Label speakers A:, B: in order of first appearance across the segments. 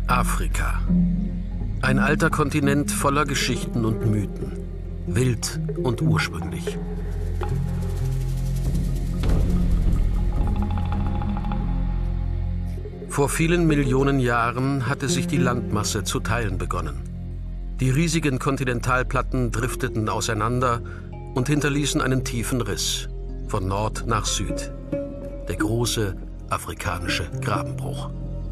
A: Afrika. Ein alter Kontinent voller Geschichten und Mythen. Wild und ursprünglich. Vor vielen Millionen Jahren hatte sich die Landmasse zu teilen begonnen. Die riesigen Kontinentalplatten drifteten auseinander und hinterließen einen tiefen Riss, von Nord nach Süd. Der große afrikanische Grabenbruch.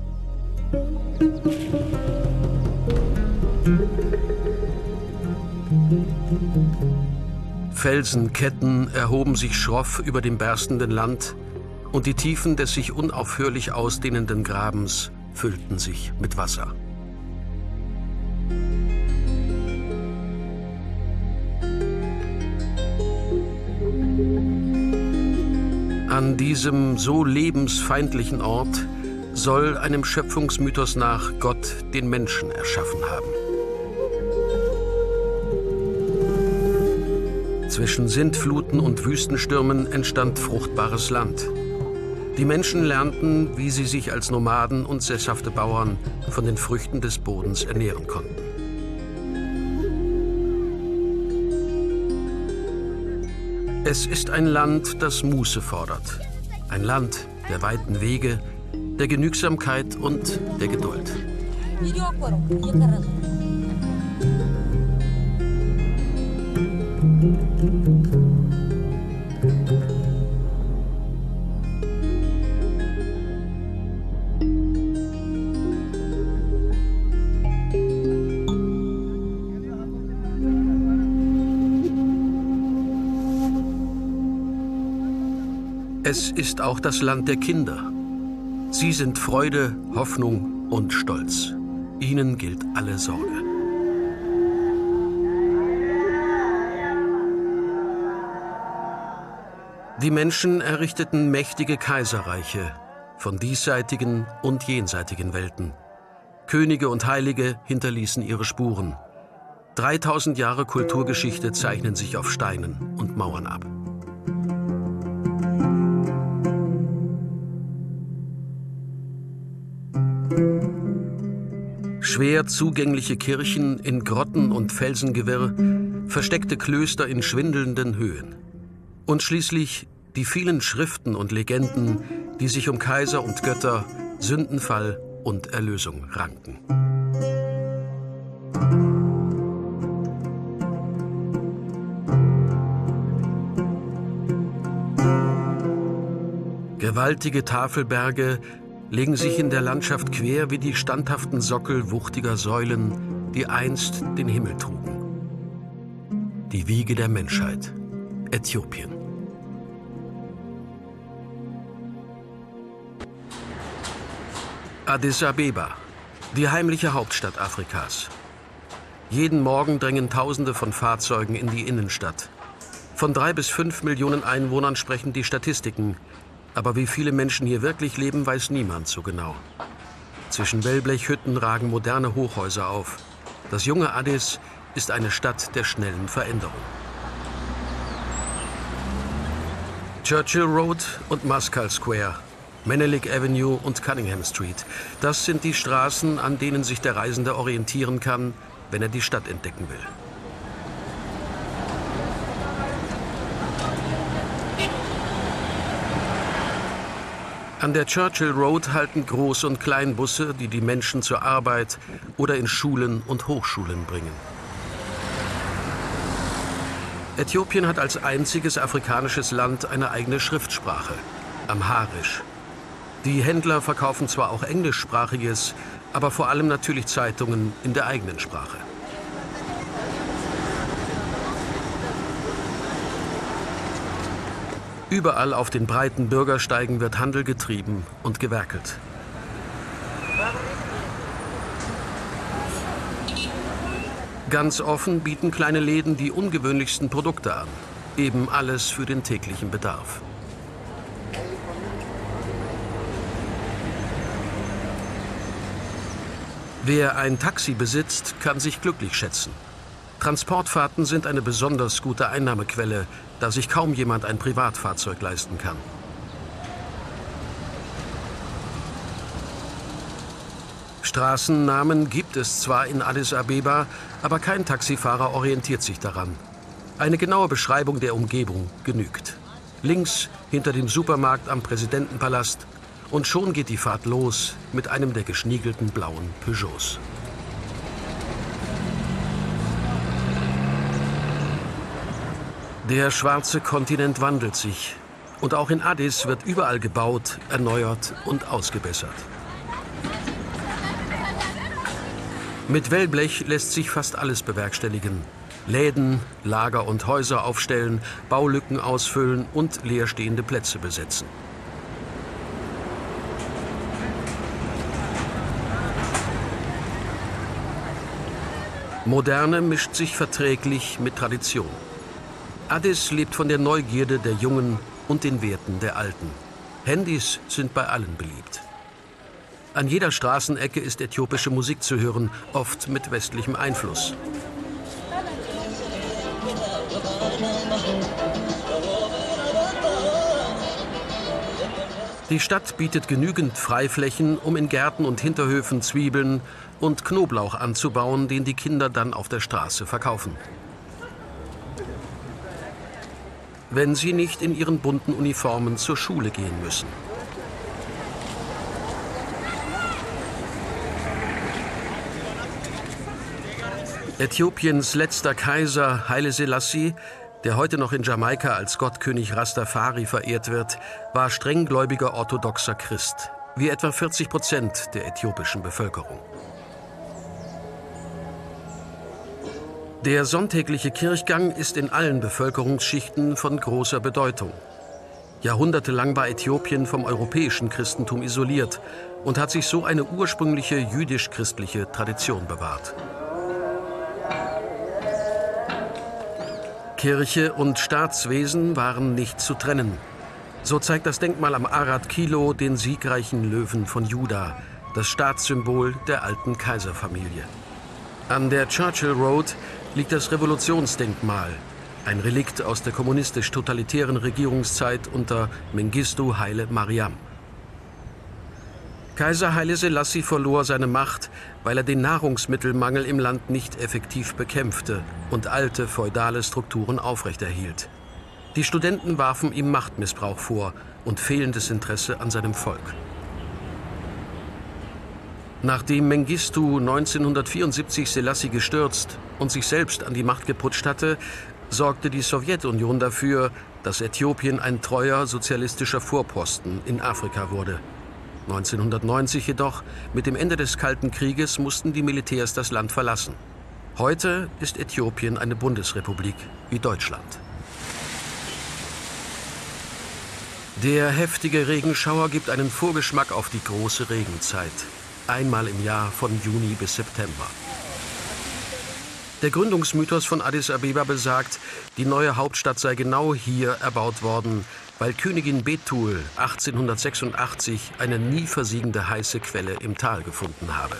A: Felsenketten erhoben sich schroff über dem berstenden Land und die Tiefen des sich unaufhörlich ausdehnenden Grabens füllten sich mit Wasser. An diesem so lebensfeindlichen Ort soll einem Schöpfungsmythos nach Gott den Menschen erschaffen haben. Zwischen Sintfluten und Wüstenstürmen entstand fruchtbares Land. Die Menschen lernten, wie sie sich als Nomaden und sesshafte Bauern von den Früchten des Bodens ernähren konnten. Es ist ein Land, das Muße fordert. Ein Land der weiten Wege, der Genügsamkeit und der Geduld. Es ist auch das Land der Kinder. Sie sind Freude, Hoffnung und Stolz. Ihnen gilt alle Sorge. Die Menschen errichteten mächtige Kaiserreiche von diesseitigen und jenseitigen Welten. Könige und Heilige hinterließen ihre Spuren. 3000 Jahre Kulturgeschichte zeichnen sich auf Steinen und Mauern ab. Schwer zugängliche Kirchen in Grotten und Felsengewirr, versteckte Klöster in schwindelnden Höhen. Und schließlich die vielen Schriften und Legenden, die sich um Kaiser und Götter, Sündenfall und Erlösung ranken. Gewaltige Tafelberge legen sich in der Landschaft quer wie die standhaften Sockel wuchtiger Säulen, die einst den Himmel trugen. Die Wiege der Menschheit, Äthiopien. Addis Abeba, die heimliche Hauptstadt Afrikas. Jeden Morgen drängen Tausende von Fahrzeugen in die Innenstadt. Von 3 bis 5 Millionen Einwohnern sprechen die Statistiken. Aber wie viele Menschen hier wirklich leben, weiß niemand so genau. Zwischen Wellblechhütten ragen moderne Hochhäuser auf. Das junge Addis ist eine Stadt der schnellen Veränderung. Churchill Road und Muscal Square, Menelik Avenue und Cunningham Street. Das sind die Straßen, an denen sich der Reisende orientieren kann, wenn er die Stadt entdecken will. An der Churchill Road halten Groß- und Kleinbusse, die die Menschen zur Arbeit oder in Schulen und Hochschulen bringen. Äthiopien hat als einziges afrikanisches Land eine eigene Schriftsprache, Amharisch. Die Händler verkaufen zwar auch englischsprachiges, aber vor allem natürlich Zeitungen in der eigenen Sprache. Überall auf den breiten Bürgersteigen wird Handel getrieben und gewerkelt. Ganz offen bieten kleine Läden die ungewöhnlichsten Produkte an. Eben alles für den täglichen Bedarf. Wer ein Taxi besitzt, kann sich glücklich schätzen. Transportfahrten sind eine besonders gute Einnahmequelle, da sich kaum jemand ein Privatfahrzeug leisten kann. Straßennamen gibt es zwar in Addis Abeba, aber kein Taxifahrer orientiert sich daran. Eine genaue Beschreibung der Umgebung genügt. Links hinter dem Supermarkt am Präsidentenpalast und schon geht die Fahrt los mit einem der geschniegelten blauen Peugeots. Der schwarze Kontinent wandelt sich und auch in Addis wird überall gebaut, erneuert und ausgebessert. Mit Wellblech lässt sich fast alles bewerkstelligen. Läden, Lager und Häuser aufstellen, Baulücken ausfüllen und leerstehende Plätze besetzen. Moderne mischt sich verträglich mit Tradition. Addis lebt von der Neugierde der Jungen und den Werten der Alten. Handys sind bei allen beliebt. An jeder Straßenecke ist äthiopische Musik zu hören, oft mit westlichem Einfluss. Die Stadt bietet genügend Freiflächen, um in Gärten und Hinterhöfen Zwiebeln und Knoblauch anzubauen, den die Kinder dann auf der Straße verkaufen. Wenn sie nicht in ihren bunten Uniformen zur Schule gehen müssen. Äthiopiens letzter Kaiser Haile Selassie, der heute noch in Jamaika als Gottkönig Rastafari verehrt wird, war strenggläubiger orthodoxer Christ, wie etwa 40% der äthiopischen Bevölkerung. Der sonntägliche Kirchgang ist in allen Bevölkerungsschichten von großer Bedeutung. Jahrhundertelang war Äthiopien vom europäischen Christentum isoliert und hat sich so eine ursprüngliche jüdisch-christliche Tradition bewahrt. Kirche und Staatswesen waren nicht zu trennen. So zeigt das Denkmal am Arad Kilo den siegreichen Löwen von Juda, das Staatssymbol der alten Kaiserfamilie. An der Churchill Road liegt das Revolutionsdenkmal, ein Relikt aus der kommunistisch-totalitären Regierungszeit unter Mengistu Haile Mariam. Kaiser Haile Selassie verlor seine Macht, weil er den Nahrungsmittelmangel im Land nicht effektiv bekämpfte und alte feudale Strukturen aufrechterhielt. Die Studenten warfen ihm Machtmissbrauch vor und fehlendes Interesse an seinem Volk. Nachdem Mengistu 1974 Selassie gestürzt und sich selbst an die Macht geputscht hatte, sorgte die Sowjetunion dafür, dass Äthiopien ein treuer sozialistischer Vorposten in Afrika wurde. 1990 jedoch, mit dem Ende des Kalten Krieges, mussten die Militärs das Land verlassen. Heute ist Äthiopien eine Bundesrepublik wie Deutschland. Der heftige Regenschauer gibt einen Vorgeschmack auf die große Regenzeit. Einmal im Jahr von Juni bis September. Der Gründungsmythos von Addis Abeba besagt, die neue Hauptstadt sei genau hier erbaut worden, weil Königin Betul 1886 eine nie versiegende heiße Quelle im Tal gefunden habe.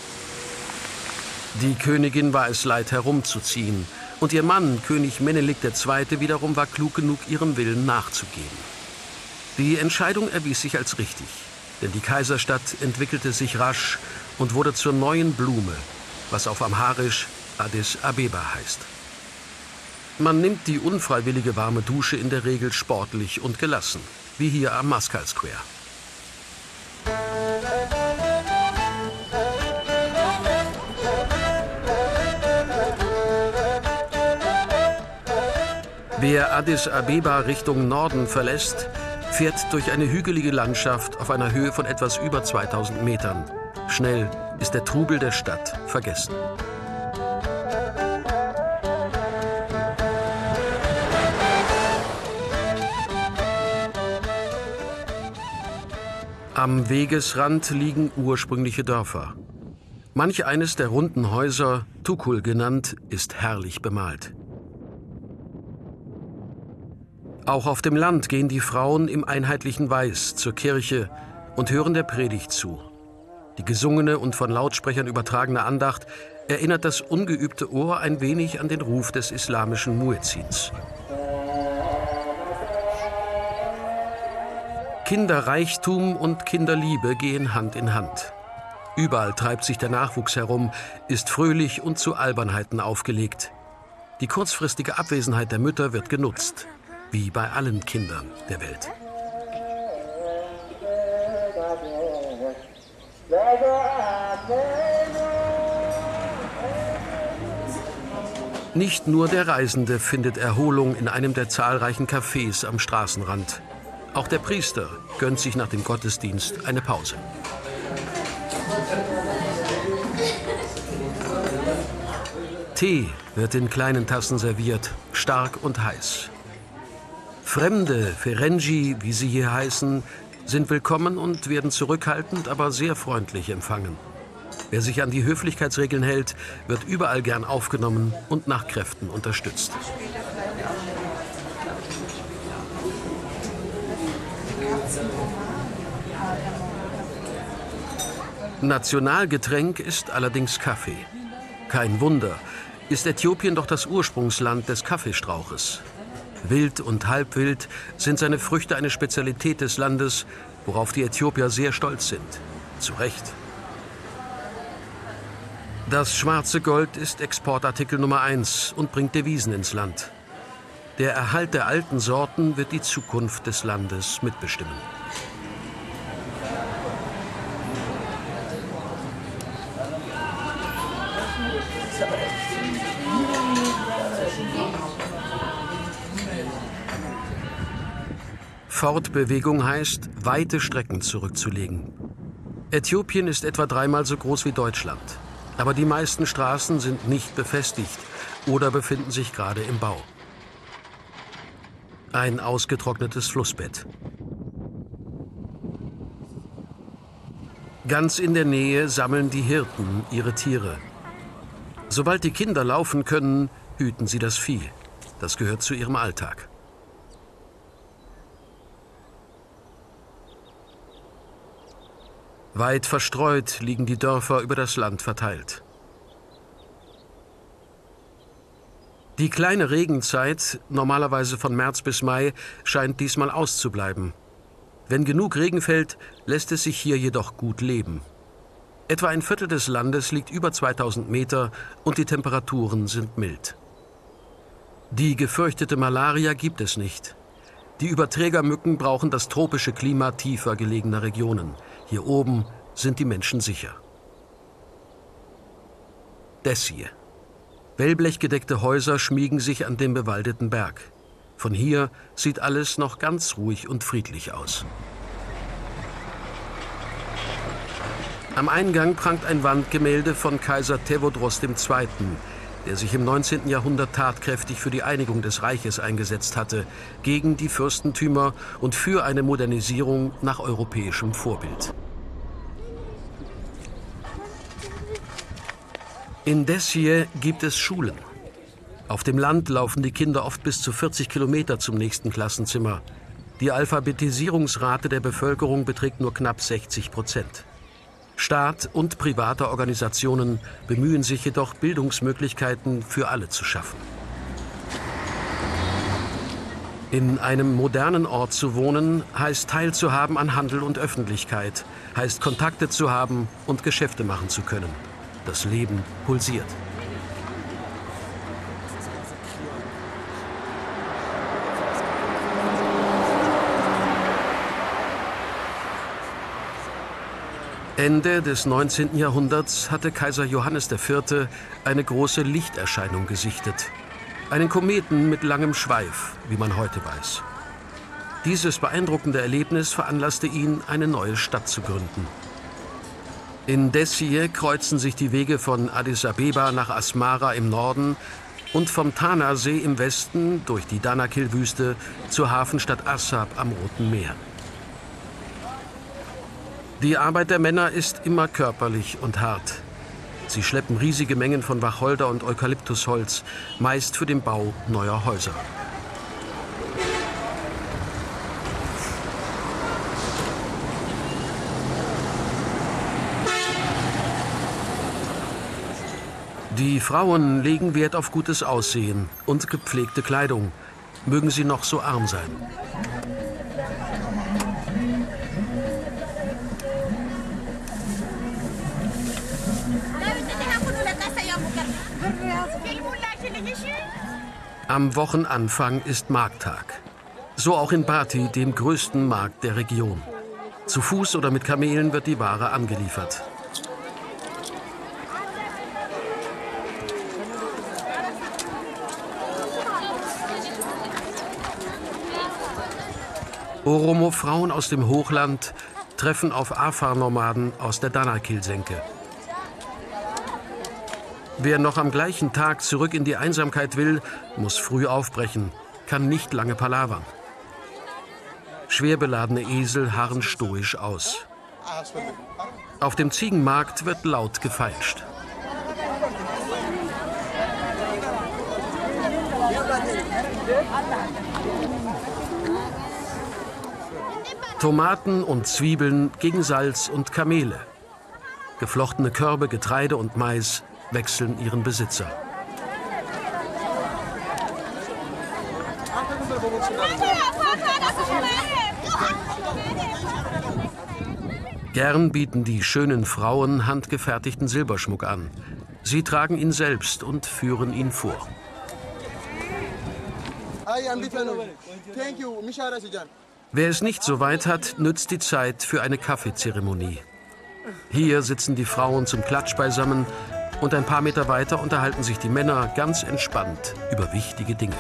A: Die Königin war es leid, herumzuziehen, und ihr Mann, König Menelik II., wiederum war klug genug, ihrem Willen nachzugeben. Die Entscheidung erwies sich als richtig, denn die Kaiserstadt entwickelte sich rasch und wurde zur neuen Blume, was auf Amharisch Addis Abeba heißt. Man nimmt die unfreiwillige warme Dusche in der Regel sportlich und gelassen, wie hier am Maskal Square. Wer Addis Abeba Richtung Norden verlässt, fährt durch eine hügelige Landschaft auf einer Höhe von etwas über 2000 Metern. Schnell ist der Trubel der Stadt vergessen. Am Wegesrand liegen ursprüngliche Dörfer. Manch eines der runden Häuser, Tukul genannt, ist herrlich bemalt. Auch auf dem Land gehen die Frauen im einheitlichen Weiß zur Kirche und hören der Predigt zu. Die gesungene und von Lautsprechern übertragene Andacht erinnert das ungeübte Ohr ein wenig an den Ruf des islamischen Muezzins. Kinderreichtum und Kinderliebe gehen Hand in Hand. Überall treibt sich der Nachwuchs herum, ist fröhlich und zu Albernheiten aufgelegt. Die kurzfristige Abwesenheit der Mütter wird genutzt, wie bei allen Kindern der Welt. Nicht nur der Reisende findet Erholung in einem der zahlreichen Cafés am Straßenrand. Auch der Priester gönnt sich nach dem Gottesdienst eine Pause. Tee wird in kleinen Tassen serviert, stark und heiß. Fremde, Ferengi, wie sie hier heißen, sind willkommen und werden zurückhaltend, aber sehr freundlich empfangen. Wer sich an die Höflichkeitsregeln hält, wird überall gern aufgenommen und nach Kräften unterstützt. Nationalgetränk ist allerdings Kaffee. Kein Wunder, ist Äthiopien doch das Ursprungsland des Kaffeestrauches. Wild und Halbwild sind seine Früchte eine Spezialität des Landes, worauf die Äthiopier sehr stolz sind. Zu Recht. Das schwarze Gold ist Exportartikel Nummer 1 und bringt Devisen ins Land. Der Erhalt der alten Sorten wird die Zukunft des Landes mitbestimmen. Fortbewegung heißt, weite Strecken zurückzulegen. Äthiopien ist etwa 3-mal so groß wie Deutschland. Aber die meisten Straßen sind nicht befestigt oder befinden sich gerade im Bau. Ein ausgetrocknetes Flussbett. Ganz in der Nähe sammeln die Hirten ihre Tiere. Sobald die Kinder laufen können, hüten sie das Vieh. Das gehört zu ihrem Alltag. Weit verstreut liegen die Dörfer über das Land verteilt. Die kleine Regenzeit, normalerweise von März bis Mai, scheint diesmal auszubleiben. Wenn genug Regen fällt, lässt es sich hier jedoch gut leben. Etwa ein Viertel des Landes liegt über 2000 Meter und die Temperaturen sind mild. Die gefürchtete Malaria gibt es nicht. Die Überträgermücken brauchen das tropische Klima tiefer gelegener Regionen. Hier oben sind die Menschen sicher. Dessie. Wellblechgedeckte Häuser schmiegen sich an dem bewaldeten Berg. Von hier sieht alles noch ganz ruhig und friedlich aus. Am Eingang prangt ein Wandgemälde von Kaiser Tewodros II., der sich im 19. Jahrhundert tatkräftig für die Einigung des Reiches eingesetzt hatte, gegen die Fürstentümer und für eine Modernisierung nach europäischem Vorbild. In Dessie gibt es Schulen. Auf dem Land laufen die Kinder oft bis zu 40 Kilometer zum nächsten Klassenzimmer. Die Alphabetisierungsrate der Bevölkerung beträgt nur knapp 60%. Staat und private Organisationen bemühen sich jedoch, Bildungsmöglichkeiten für alle zu schaffen. In einem modernen Ort zu wohnen, heißt teilzuhaben an Handel und Öffentlichkeit, heißt Kontakte zu haben und Geschäfte machen zu können. Das Leben pulsiert. Ende des 19. Jahrhunderts hatte Kaiser Johannes IV. Eine große Lichterscheinung gesichtet. Einen Kometen mit langem Schweif, wie man heute weiß. Dieses beeindruckende Erlebnis veranlasste ihn, eine neue Stadt zu gründen. In Dessie kreuzen sich die Wege von Addis Abeba nach Asmara im Norden und vom Tanasee im Westen durch die Danakil-Wüste zur Hafenstadt Assab am Roten Meer. Die Arbeit der Männer ist immer körperlich und hart. Sie schleppen riesige Mengen von Wacholder- und Eukalyptusholz, meist für den Bau neuer Häuser. Die Frauen legen Wert auf gutes Aussehen und gepflegte Kleidung, mögen sie noch so arm sein. Am Wochenanfang ist Markttag. So auch in Bati, dem größten Markt der Region. Zu Fuß oder mit Kamelen wird die Ware angeliefert. Oromo-Frauen aus dem Hochland treffen auf Afar-Nomaden aus der Danakil-Senke. Wer noch am gleichen Tag zurück in die Einsamkeit will, muss früh aufbrechen, kann nicht lange palavern. Schwer beladene Esel harren stoisch aus. Auf dem Ziegenmarkt wird laut gefeilscht. Tomaten und Zwiebeln gegen Salz und Kamele. Geflochtene Körbe, Getreide und Mais wechseln ihren Besitzer. Gern bieten die schönen Frauen handgefertigten Silberschmuck an. Sie tragen ihn selbst und führen ihn vor. Wer es nicht so weit hat, nützt die Zeit für eine Kaffeezeremonie. Hier sitzen die Frauen zum Klatsch beisammen und ein paar Meter weiter unterhalten sich die Männer ganz entspannt über wichtige Dinge.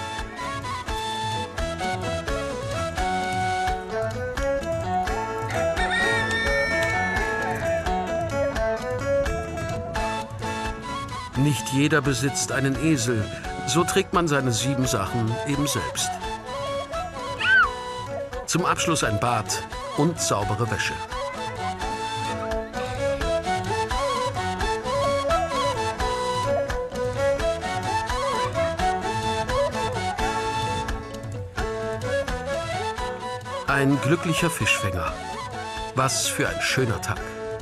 A: Nicht jeder besitzt einen Esel, so trägt man seine 7 Sachen eben selbst. Zum Abschluss ein Bad und saubere Wäsche. Ein glücklicher Fischfänger. Was für ein schöner Tag.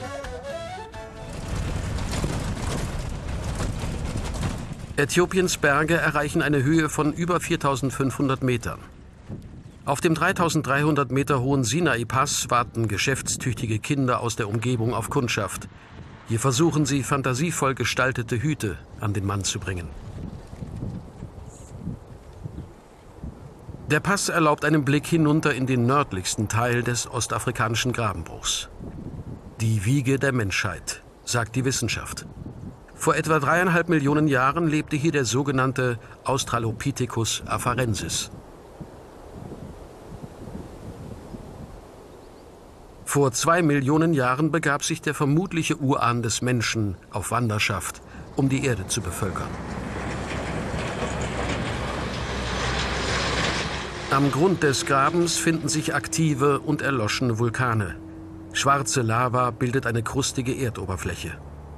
A: Äthiopiens Berge erreichen eine Höhe von über 4.500 Metern. Auf dem 3.300 Meter hohen Sinai-Pass warten geschäftstüchtige Kinder aus der Umgebung auf Kundschaft. Hier versuchen sie, fantasievoll gestaltete Hüte an den Mann zu bringen. Der Pass erlaubt einen Blick hinunter in den nördlichsten Teil des ostafrikanischen Grabenbruchs. Die Wiege der Menschheit, sagt die Wissenschaft. Vor etwa 3,5 Millionen Jahren lebte hier der sogenannte Australopithecus afarensis. Vor 2 Millionen Jahren begab sich der vermutliche Urahn des Menschen auf Wanderschaft, um die Erde zu bevölkern. Am Grund des Grabens finden sich aktive und erloschene Vulkane. Schwarze Lava bildet eine krustige Erdoberfläche.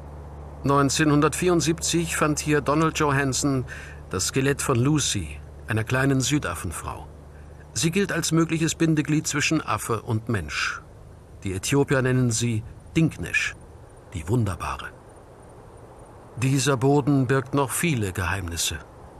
A: 1974 fand hier Donald Johanson das Skelett von Lucy, einer kleinen Südaffenfrau. Sie gilt als mögliches Bindeglied zwischen Affe und Mensch. Die Äthiopier nennen sie Dinknesh, die Wunderbare. Dieser Boden birgt noch viele Geheimnisse.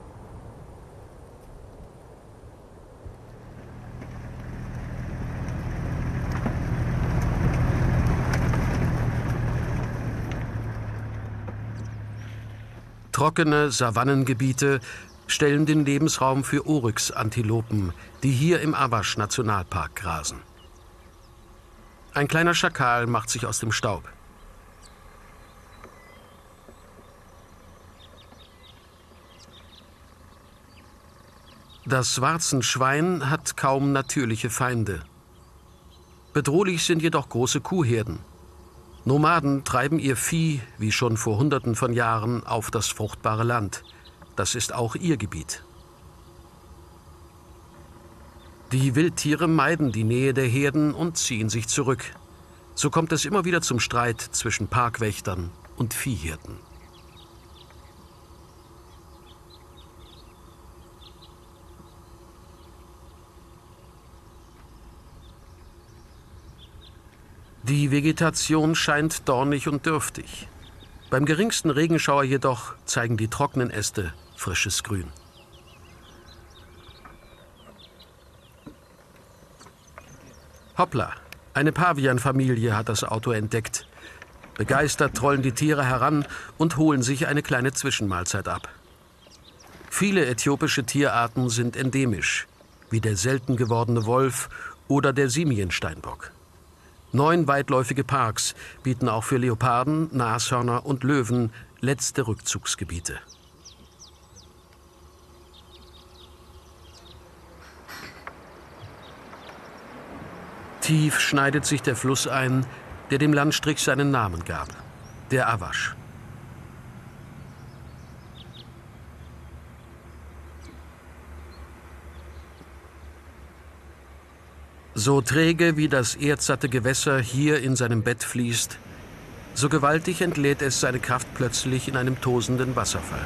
A: Trockene Savannengebiete stellen den Lebensraum für Oryx-Antilopen, die hier im Awash-Nationalpark grasen. Ein kleiner Schakal macht sich aus dem Staub. Das Warzenschwein hat kaum natürliche Feinde. Bedrohlich sind jedoch große Kuhherden. Nomaden treiben ihr Vieh, wie schon vor Hunderten von Jahren, auf das fruchtbare Land. Das ist auch ihr Gebiet. Die Wildtiere meiden die Nähe der Herden und ziehen sich zurück. So kommt es immer wieder zum Streit zwischen Parkwächtern und Viehhirten. Die Vegetation scheint dornig und dürftig. Beim geringsten Regenschauer jedoch zeigen die trockenen Äste frisches Grün. Hoppla, eine Pavianfamilie hat das Auto entdeckt. Begeistert trollen die Tiere heran und holen sich eine kleine Zwischenmahlzeit ab. Viele äthiopische Tierarten sind endemisch, wie der selten gewordene Wolf oder der Simiensteinbock. 9 weitläufige Parks bieten auch für Leoparden, Nashörner und Löwen letzte Rückzugsgebiete. Tief schneidet sich der Fluss ein, der dem Landstrich seinen Namen gab, der Awasch. So träge wie das erdsatte Gewässer hier in seinem Bett fließt, so gewaltig entlädt es seine Kraft plötzlich in einem tosenden Wasserfall.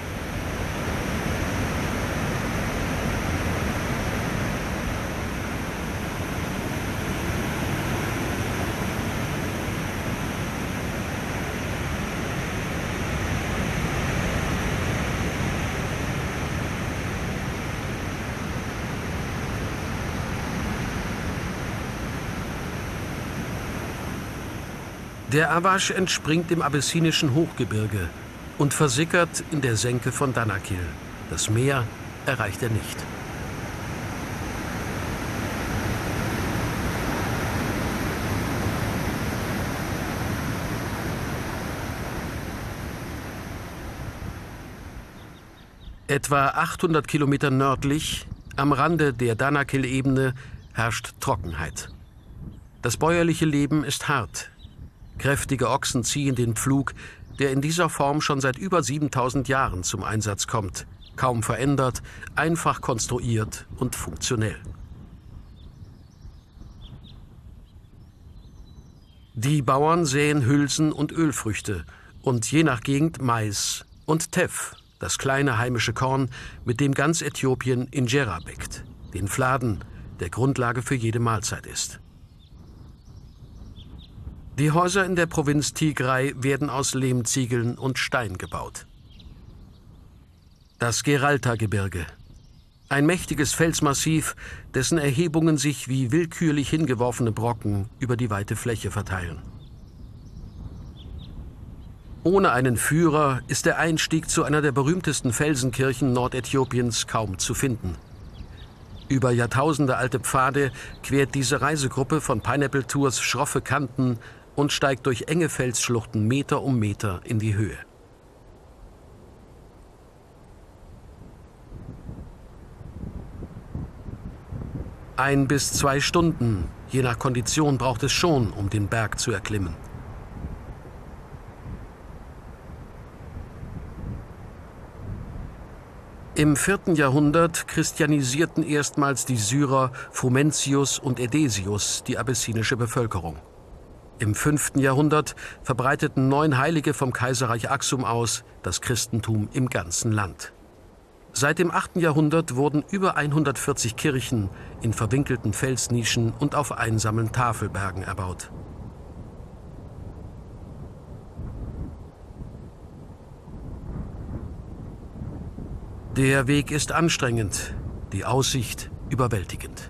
A: Der Awasch entspringt im abessinischen Hochgebirge und versickert in der Senke von Danakil. Das Meer erreicht er nicht. Etwa 800 Kilometer nördlich, am Rande der Danakil-Ebene, herrscht Trockenheit. Das bäuerliche Leben ist hart. Kräftige Ochsen ziehen den Pflug, der in dieser Form schon seit über 7000 Jahren zum Einsatz kommt. Kaum verändert, einfach konstruiert und funktionell. Die Bauern säen Hülsen und Ölfrüchte und je nach Gegend Mais und Teff, das kleine heimische Korn, mit dem ganz Äthiopien Injera bäckt, den Fladen, der Grundlage für jede Mahlzeit ist. Die Häuser in der Provinz Tigray werden aus Lehmziegeln und Stein gebaut. Das Geralta-Gebirge. Ein mächtiges Felsmassiv, dessen Erhebungen sich wie willkürlich hingeworfene Brocken über die weite Fläche verteilen. Ohne einen Führer ist der Einstieg zu einer der berühmtesten Felsenkirchen Nordäthiopiens kaum zu finden. Über Jahrtausende alte Pfade quert diese Reisegruppe von Pineapple Tours schroffe Kanten und steigt durch enge Felsschluchten Meter um Meter in die Höhe. Ein bis 2 Stunden, je nach Kondition, braucht es schon, um den Berg zu erklimmen. Im 4. Jahrhundert christianisierten erstmals die Syrer Frumentius und Edesius die abessinische Bevölkerung. Im 5. Jahrhundert verbreiteten 9 Heilige vom Kaiserreich Aksum aus das Christentum im ganzen Land. Seit dem 8. Jahrhundert wurden über 140 Kirchen in verwinkelten Felsnischen und auf einsamen Tafelbergen erbaut. Der Weg ist anstrengend, die Aussicht überwältigend.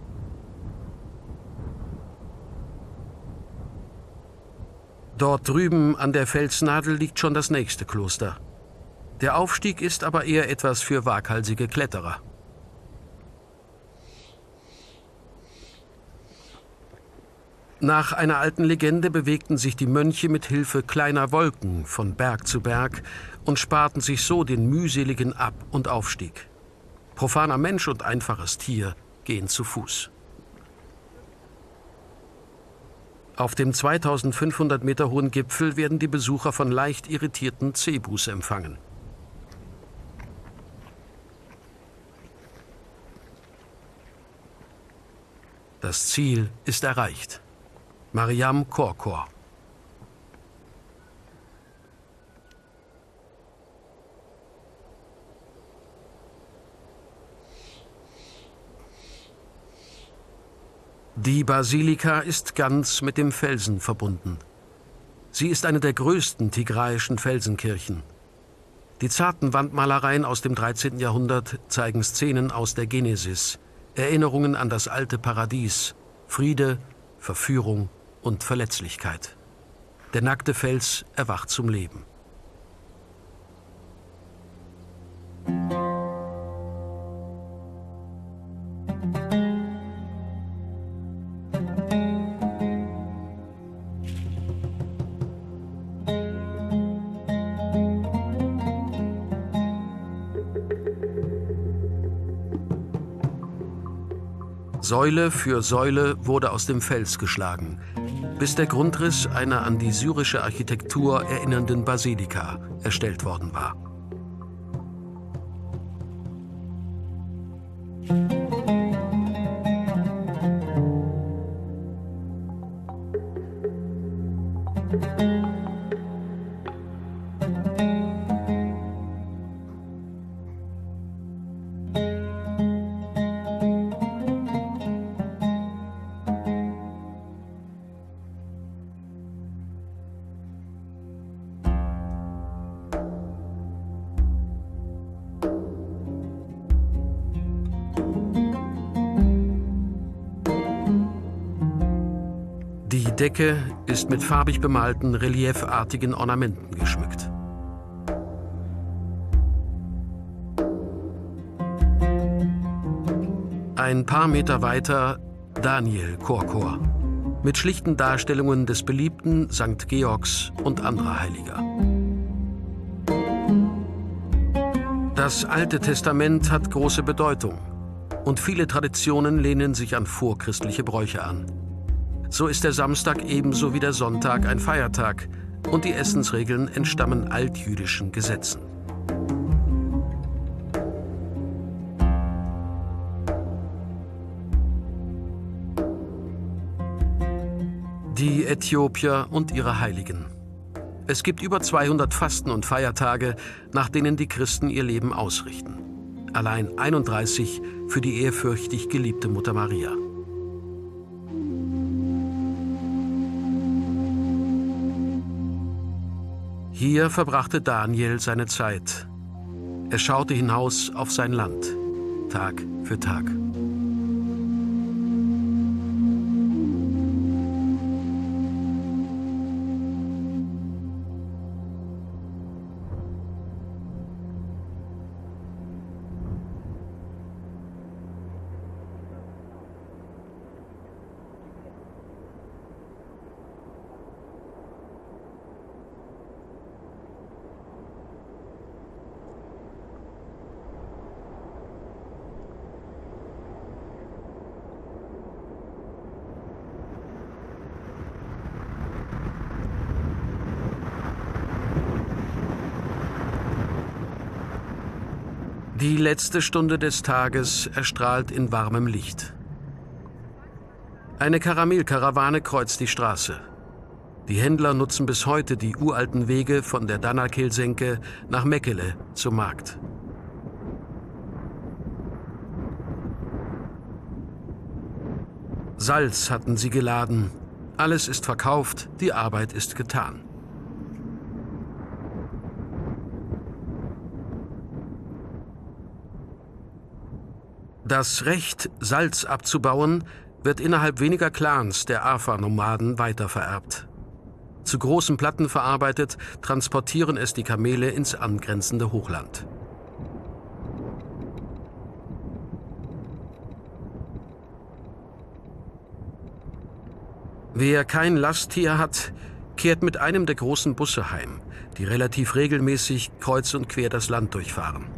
A: Dort drüben an der Felsnadel liegt schon das nächste Kloster. Der Aufstieg ist aber eher etwas für waghalsige Kletterer. Nach einer alten Legende bewegten sich die Mönche mit Hilfe kleiner Wolken von Berg zu Berg und sparten sich so den mühseligen Ab- und Aufstieg. Profaner Mensch und einfaches Tier gehen zu Fuß. Auf dem 2500 Meter hohen Gipfel werden die Besucher von leicht irritierten Zebus empfangen. Das Ziel ist erreicht. Mariam Korkor. Die Basilika ist ganz mit dem Felsen verbunden. Sie ist eine der größten tigraischen Felsenkirchen. Die zarten Wandmalereien aus dem 13. Jahrhundert zeigen Szenen aus der Genesis, Erinnerungen an das alte Paradies, Friede, Verführung und Verletzlichkeit. Der nackte Fels erwacht zum Leben. Säule für Säule wurde aus dem Fels geschlagen, bis der Grundriss einer an die syrische Architektur erinnernden Basilika erstellt worden war. Die Decke ist mit farbig bemalten, reliefartigen Ornamenten geschmückt. Ein paar Meter weiter Daniel-Chorchor mit schlichten Darstellungen des beliebten St. Georgs und anderer Heiliger. Das Alte Testament hat große Bedeutung und viele Traditionen lehnen sich an vorchristliche Bräuche an. So ist der Samstag ebenso wie der Sonntag ein Feiertag und die Essensregeln entstammen altjüdischen Gesetzen. Die Äthiopier und ihre Heiligen. Es gibt über 200 Fasten- und Feiertage, nach denen die Christen ihr Leben ausrichten. Allein 31 für die ehrfürchtig geliebte Mutter Maria. Hier verbrachte Daniel seine Zeit. Er schaute hinaus auf sein Land, Tag für Tag. Die letzte Stunde des Tages erstrahlt in warmem Licht. Eine Karamellkarawane kreuzt die Straße. Die Händler nutzen bis heute die uralten Wege von der Danakil-Senke nach Mekkele zum Markt. Salz hatten sie geladen. Alles ist verkauft, die Arbeit ist getan. Das Recht, Salz abzubauen, wird innerhalb weniger Clans der Afa-Nomaden weitervererbt. Zu großen Platten verarbeitet, transportieren es die Kamele ins angrenzende Hochland. Wer kein Lasttier hat, kehrt mit einem der großen Busse heim, die relativ regelmäßig kreuz und quer das Land durchfahren.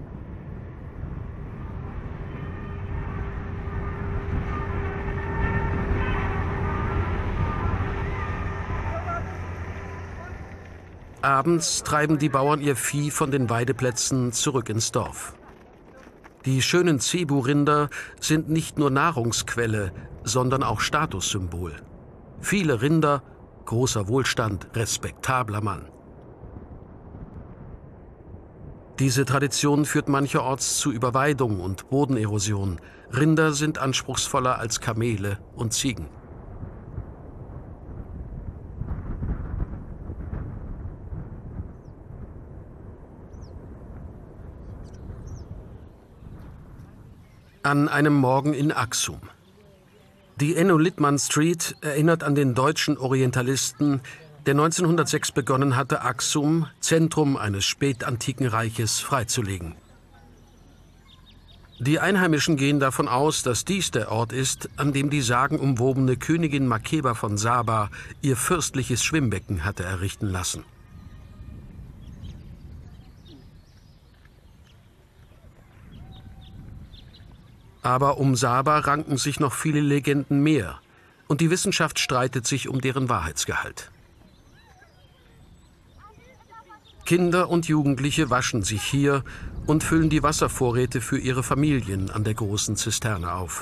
A: Abends treiben die Bauern ihr Vieh von den Weideplätzen zurück ins Dorf. Die schönen Zebu-Rinder sind nicht nur Nahrungsquelle, sondern auch Statussymbol. Viele Rinder, großer Wohlstand, respektabler Mann. Diese Tradition führt mancherorts zu Überweidung und Bodenerosion. Rinder sind anspruchsvoller als Kamele und Ziegen. An einem Morgen in Aksum. Die Enno Littmann Street erinnert an den deutschen Orientalisten, der 1906 begonnen hatte, Aksum, Zentrum eines spätantiken Reiches, freizulegen. Die Einheimischen gehen davon aus, dass dies der Ort ist, an dem die sagenumwobene Königin Makeba von Saba ihr fürstliches Schwimmbecken hatte errichten lassen. Aber um Saba ranken sich noch viele Legenden mehr, und die Wissenschaft streitet sich um deren Wahrheitsgehalt. Kinder und Jugendliche waschen sich hier und füllen die Wasservorräte für ihre Familien an der großen Zisterne auf.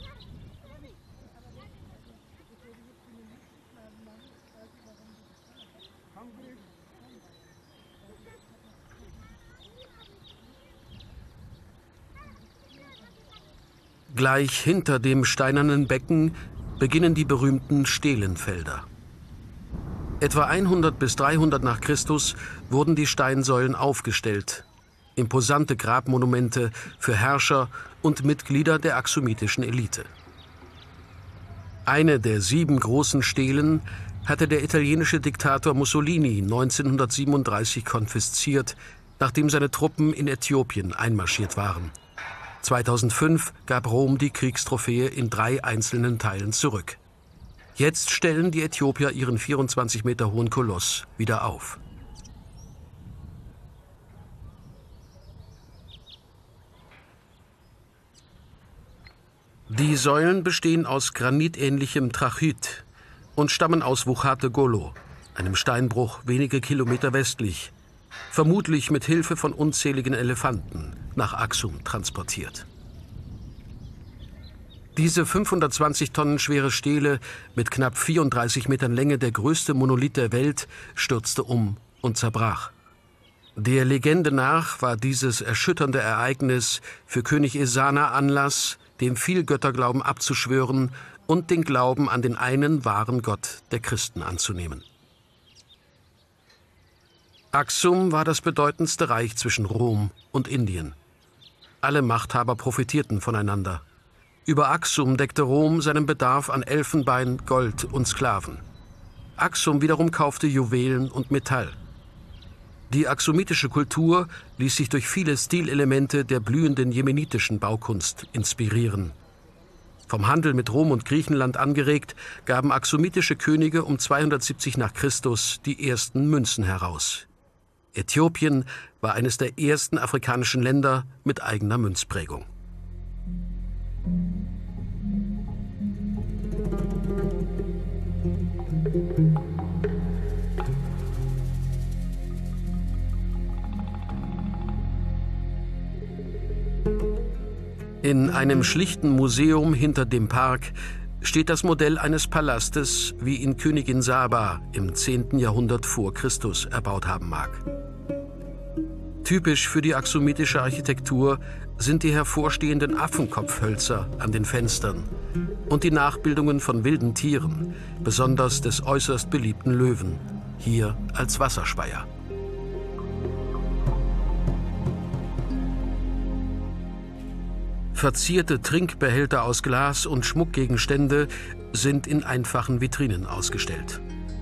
A: Gleich hinter dem steinernen Becken beginnen die berühmten Stelenfelder. Etwa 100 bis 300 nach Christus wurden die Steinsäulen aufgestellt, imposante Grabmonumente für Herrscher und Mitglieder der aksumitischen Elite. Eine der 7 großen Stelen hatte der italienische Diktator Mussolini 1937 konfisziert, nachdem seine Truppen in Äthiopien einmarschiert waren. 2005 gab Rom die Kriegstrophäe in 3 einzelnen Teilen zurück. Jetzt stellen die Äthiopier ihren 24 Meter hohen Koloss wieder auf. Die Säulen bestehen aus granitähnlichem Trachyt und stammen aus Wuchate Golo, einem Steinbruch wenige Kilometer westlich, vermutlich mit Hilfe von unzähligen Elefanten nach Aksum transportiert. Diese 520 Tonnen schwere Stele mit knapp 34 Metern Länge, der größte Monolith der Welt, stürzte um und zerbrach. Der Legende nach war dieses erschütternde Ereignis für König Ezana Anlass, dem Vielgötterglauben abzuschwören und den Glauben an den einen wahren Gott der Christen anzunehmen. Aksum war das bedeutendste Reich zwischen Rom und Indien. Alle Machthaber profitierten voneinander. Über Aksum deckte Rom seinen Bedarf an Elfenbein, Gold und Sklaven. Aksum wiederum kaufte Juwelen und Metall. Die aksumitische Kultur ließ sich durch viele Stilelemente der blühenden jemenitischen Baukunst inspirieren. Vom Handel mit Rom und Griechenland angeregt, gaben aksumitische Könige um 270 nach Christus die ersten Münzen heraus. Äthiopien war eines der ersten afrikanischen Länder mit eigener Münzprägung. In einem schlichten Museum hinter dem Park steht das Modell eines Palastes, wie ihn Königin Saba im 10. Jahrhundert vor Christus erbaut haben mag. Typisch für die aksumitische Architektur sind die hervorstehenden Affenkopfhölzer an den Fenstern und die Nachbildungen von wilden Tieren, besonders des äußerst beliebten Löwen, hier als Wasserspeier. Verzierte Trinkbehälter aus Glas und Schmuckgegenstände sind in einfachen Vitrinen ausgestellt.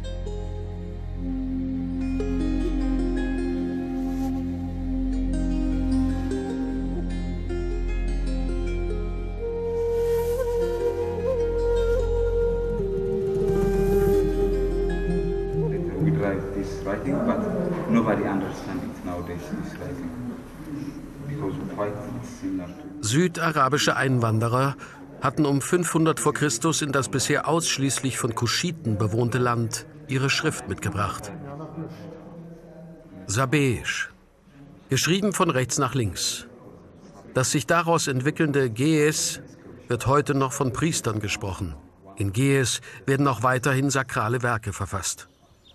B: We write this writing, but nobody understands it nowadays, this writing. Because quite similar to
A: Südarabische Einwanderer hatten um 500 vor Christus in das bisher ausschließlich von Kuschiten bewohnte Land ihre Schrift mitgebracht. Sabäisch, geschrieben von rechts nach links. Das sich daraus entwickelnde Ge'ez wird heute noch von Priestern gesprochen. In Ge'ez werden auch weiterhin sakrale Werke verfasst.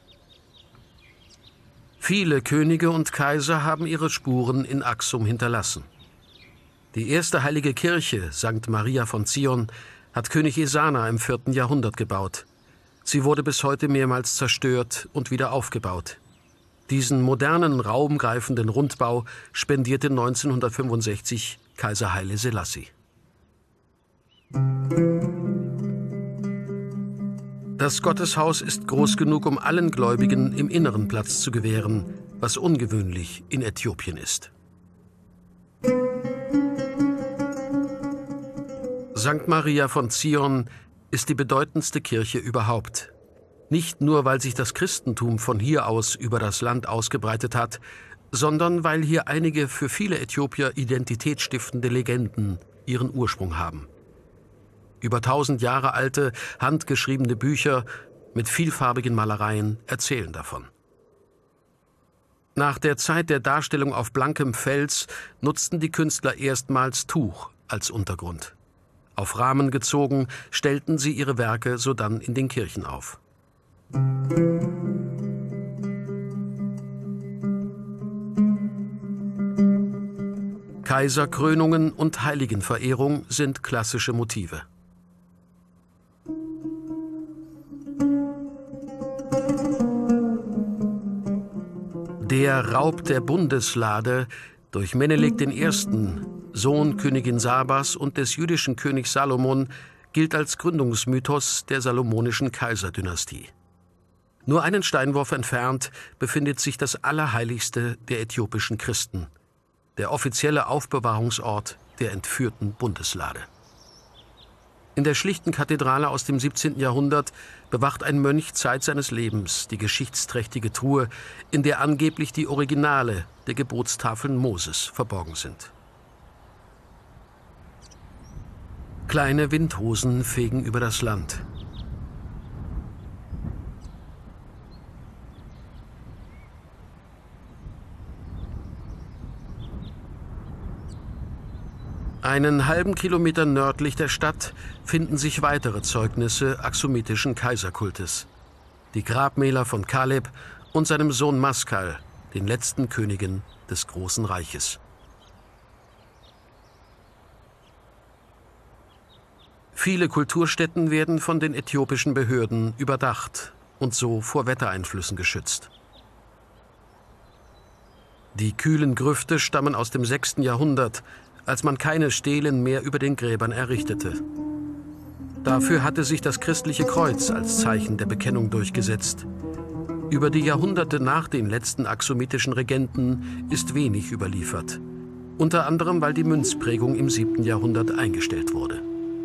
A: Viele Könige und Kaiser haben ihre Spuren in Aksum hinterlassen. Die erste heilige Kirche, St. Maria von Zion, hat König Ezana im 4. Jahrhundert gebaut. Sie wurde bis heute mehrmals zerstört und wieder aufgebaut. Diesen modernen, raumgreifenden Rundbau spendierte 1965 Kaiser Haile Selassie. Das Gotteshaus ist groß genug, um allen Gläubigen im Inneren Platz zu gewähren, was ungewöhnlich in Äthiopien ist. St. Maria von Zion ist die bedeutendste Kirche überhaupt. Nicht nur, weil sich das Christentum von hier aus über das Land ausgebreitet hat, sondern weil hier einige für viele Äthiopier identitätsstiftende Legenden ihren Ursprung haben. Über 1000 Jahre alte, handgeschriebene Bücher mit vielfarbigen Malereien erzählen davon. Nach der Zeit der Darstellung auf blankem Fels nutzten die Künstler erstmals Tuch als Untergrund. Auf Rahmen gezogen, stellten sie ihre Werke sodann in den Kirchen auf. Kaiserkrönungen und Heiligenverehrung sind klassische Motive. Der Raub der Bundeslade durch Menelik I., Sohn Königin Sabas und des jüdischen Königs Salomon, gilt als Gründungsmythos der salomonischen Kaiserdynastie. Nur einen Steinwurf entfernt befindet sich das Allerheiligste der äthiopischen Christen, der offizielle Aufbewahrungsort der entführten Bundeslade. In der schlichten Kathedrale aus dem 17. Jahrhundert bewacht ein Mönch Zeit seines Lebens die geschichtsträchtige Truhe, in der angeblich die Originale der Gebotstafeln Moses verborgen sind. Kleine Windhosen fegen über das Land. Einen halben Kilometer nördlich der Stadt finden sich weitere Zeugnisse aksumitischen Kaiserkultes. Die Grabmäler von Kaleb und seinem Sohn Maskal, den letzten Königen des Großen Reiches. Viele Kulturstätten werden von den äthiopischen Behörden überdacht und so vor Wettereinflüssen geschützt. Die kühlen Grüfte stammen aus dem 6. Jahrhundert, als man keine Stelen mehr über den Gräbern errichtete. Dafür hatte sich das christliche Kreuz als Zeichen der Bekennung durchgesetzt. Über die Jahrhunderte nach den letzten aksumitischen Regenten ist wenig überliefert. Unter anderem, weil die Münzprägung im 7. Jahrhundert eingestellt wurde.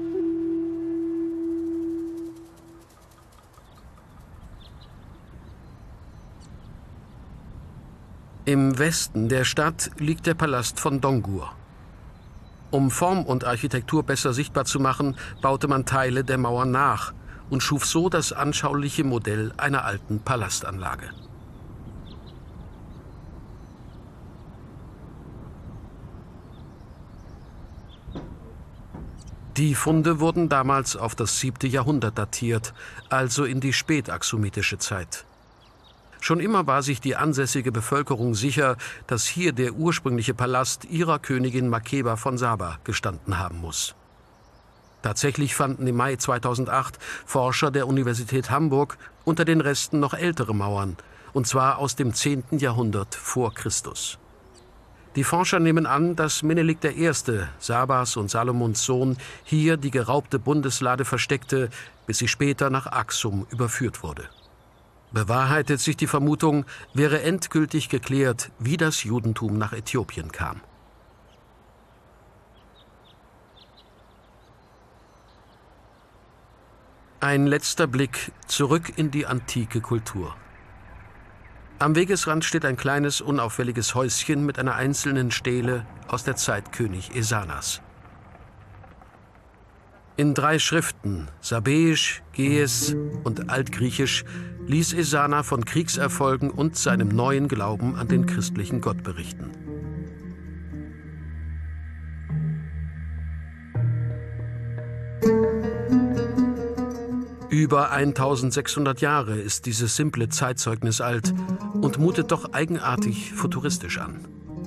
A: Im Westen der Stadt liegt der Palast von Dongur. Um Form und Architektur besser sichtbar zu machen, baute man Teile der Mauer nach und schuf so das anschauliche Modell einer alten Palastanlage. Die Funde wurden damals auf das 7. Jahrhundert datiert, also in die spätaxumitische Zeit. Schon immer war sich die ansässige Bevölkerung sicher, dass hier der ursprüngliche Palast ihrer Königin Makeba von Saba gestanden haben muss. Tatsächlich fanden im Mai 2008 Forscher der Universität Hamburg unter den Resten noch ältere Mauern, und zwar aus dem 10. Jahrhundert vor Christus. Die Forscher nehmen an, dass Menelik I., Sabas und Salomons Sohn, hier die geraubte Bundeslade versteckte, bis sie später nach Aksum überführt wurde. Bewahrheitet sich die Vermutung, wäre endgültig geklärt, wie das Judentum nach Äthiopien kam. Ein letzter Blick zurück in die antike Kultur. Am Wegesrand steht ein kleines, unauffälliges Häuschen mit einer einzelnen Stele aus der Zeit König Esanas. In 3 Schriften, Sabäisch, Ge'ez und Altgriechisch, ließ Esana von Kriegserfolgen und seinem neuen Glauben an den christlichen Gott berichten. Über 1600 Jahre ist dieses simple Zeitzeugnis alt und mutet doch eigenartig futuristisch an.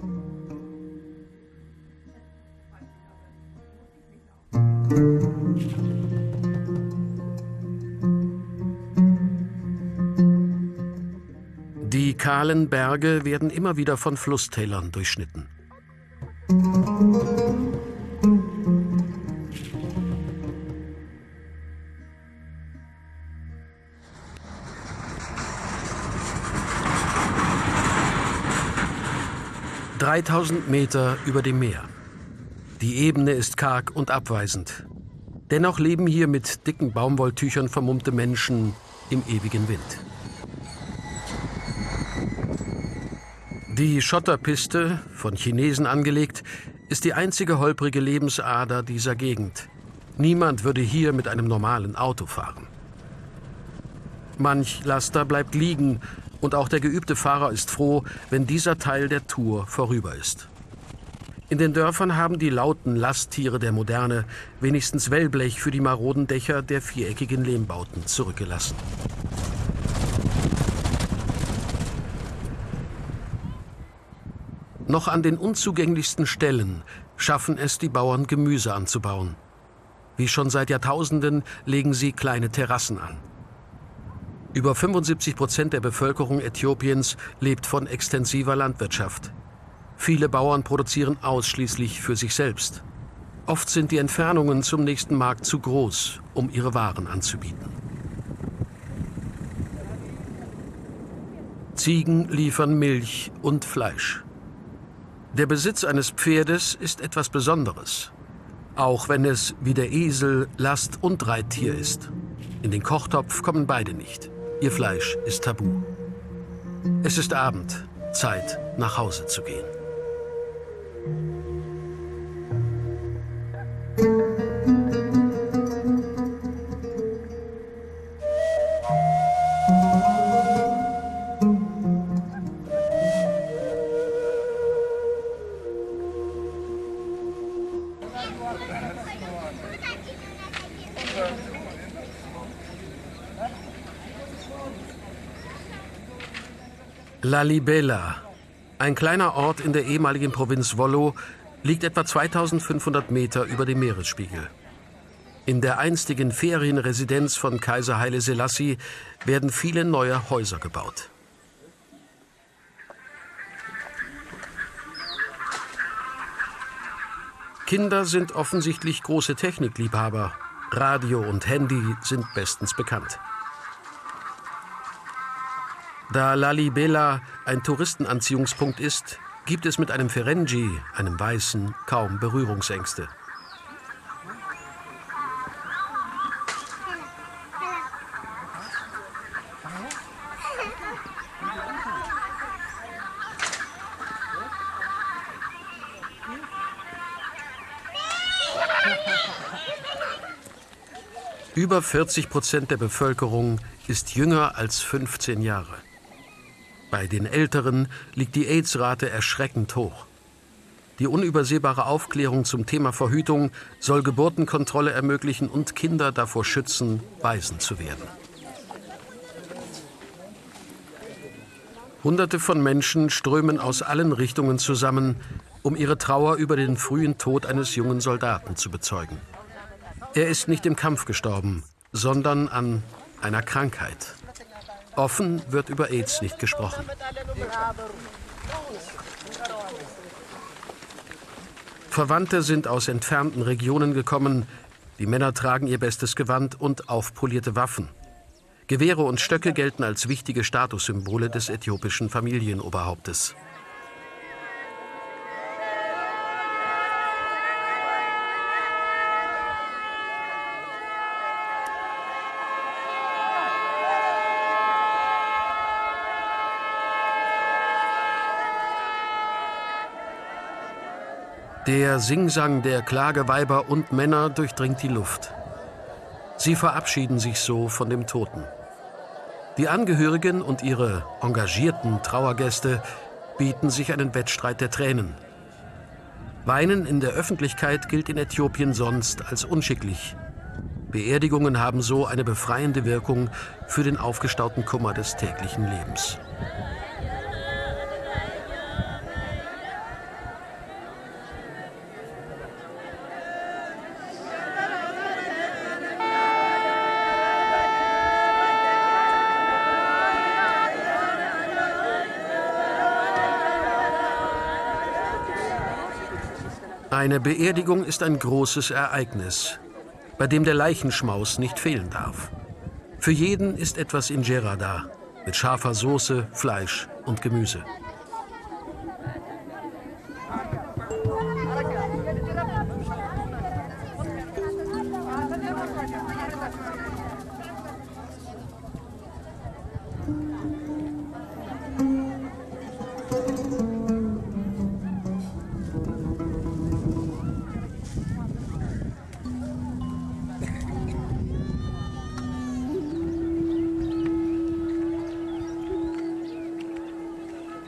A: Die kahlen Berge werden immer wieder von Flusstälern durchschnitten. 3000 Meter über dem Meer. Die Ebene ist karg und abweisend. Dennoch leben hier mit dicken Baumwolltüchern vermummte Menschen im ewigen Wind. Die Schotterpiste, von Chinesen angelegt, ist die einzige holprige Lebensader dieser Gegend. Niemand würde hier mit einem normalen Auto fahren. Manch Laster bleibt liegen und auch der geübte Fahrer ist froh, wenn dieser Teil der Tour vorüber ist. In den Dörfern haben die lauten Lasttiere der Moderne wenigstens Wellblech für die maroden Dächer der viereckigen Lehmbauten zurückgelassen. Noch an den unzugänglichsten Stellen schaffen es die Bauern, Gemüse anzubauen. Wie schon seit Jahrtausenden legen sie kleine Terrassen an. Über 75% der Bevölkerung Äthiopiens lebt von extensiver Landwirtschaft. Viele Bauern produzieren ausschließlich für sich selbst. Oft sind die Entfernungen zum nächsten Markt zu groß, um ihre Waren anzubieten. Ziegen liefern Milch und Fleisch. Der Besitz eines Pferdes ist etwas Besonderes, auch wenn es, wie der Esel, Last- und Reittier ist. In den Kochtopf kommen beide nicht. Ihr Fleisch ist tabu. Es ist Abend, Zeit, nach Hause zu gehen. Lalibela, ein kleiner Ort in der ehemaligen Provinz Wollo, liegt etwa 2500 Meter über dem Meeresspiegel. In der einstigen Ferienresidenz von Kaiser Haile Selassie werden viele neue Häuser gebaut. Kinder sind offensichtlich große Technikliebhaber. Radio und Handy sind bestens bekannt. Da Lalibela ein Touristenanziehungspunkt ist, gibt es mit einem Ferengi, einem Weißen, kaum Berührungsängste. Über 40% der Bevölkerung ist jünger als 15 Jahre. Bei den Älteren liegt die AIDS-Rate erschreckend hoch. Die unübersehbare Aufklärung zum Thema Verhütung soll Geburtenkontrolle ermöglichen und Kinder davor schützen, Waisen zu werden. Hunderte von Menschen strömen aus allen Richtungen zusammen, um ihre Trauer über den frühen Tod eines jungen Soldaten zu bezeugen. Er ist nicht im Kampf gestorben, sondern an einer Krankheit. Offen wird über AIDS nicht gesprochen. Verwandte sind aus entfernten Regionen gekommen. Die Männer tragen ihr bestes Gewand und aufpolierte Waffen. Gewehre und Stöcke gelten als wichtige Statussymbole des äthiopischen Familienoberhauptes. Der Singsang der Klageweiber und Männer durchdringt die Luft. Sie verabschieden sich so von dem Toten. Die Angehörigen und ihre engagierten Trauergäste bieten sich einen Wettstreit der Tränen. Weinen in der Öffentlichkeit gilt in Äthiopien sonst als unschicklich. Beerdigungen haben so eine befreiende Wirkung für den aufgestauten Kummer des täglichen Lebens. Eine Beerdigung ist ein großes Ereignis, bei dem der Leichenschmaus nicht fehlen darf. Für jeden ist etwas Injera da, mit scharfer Soße, Fleisch und Gemüse.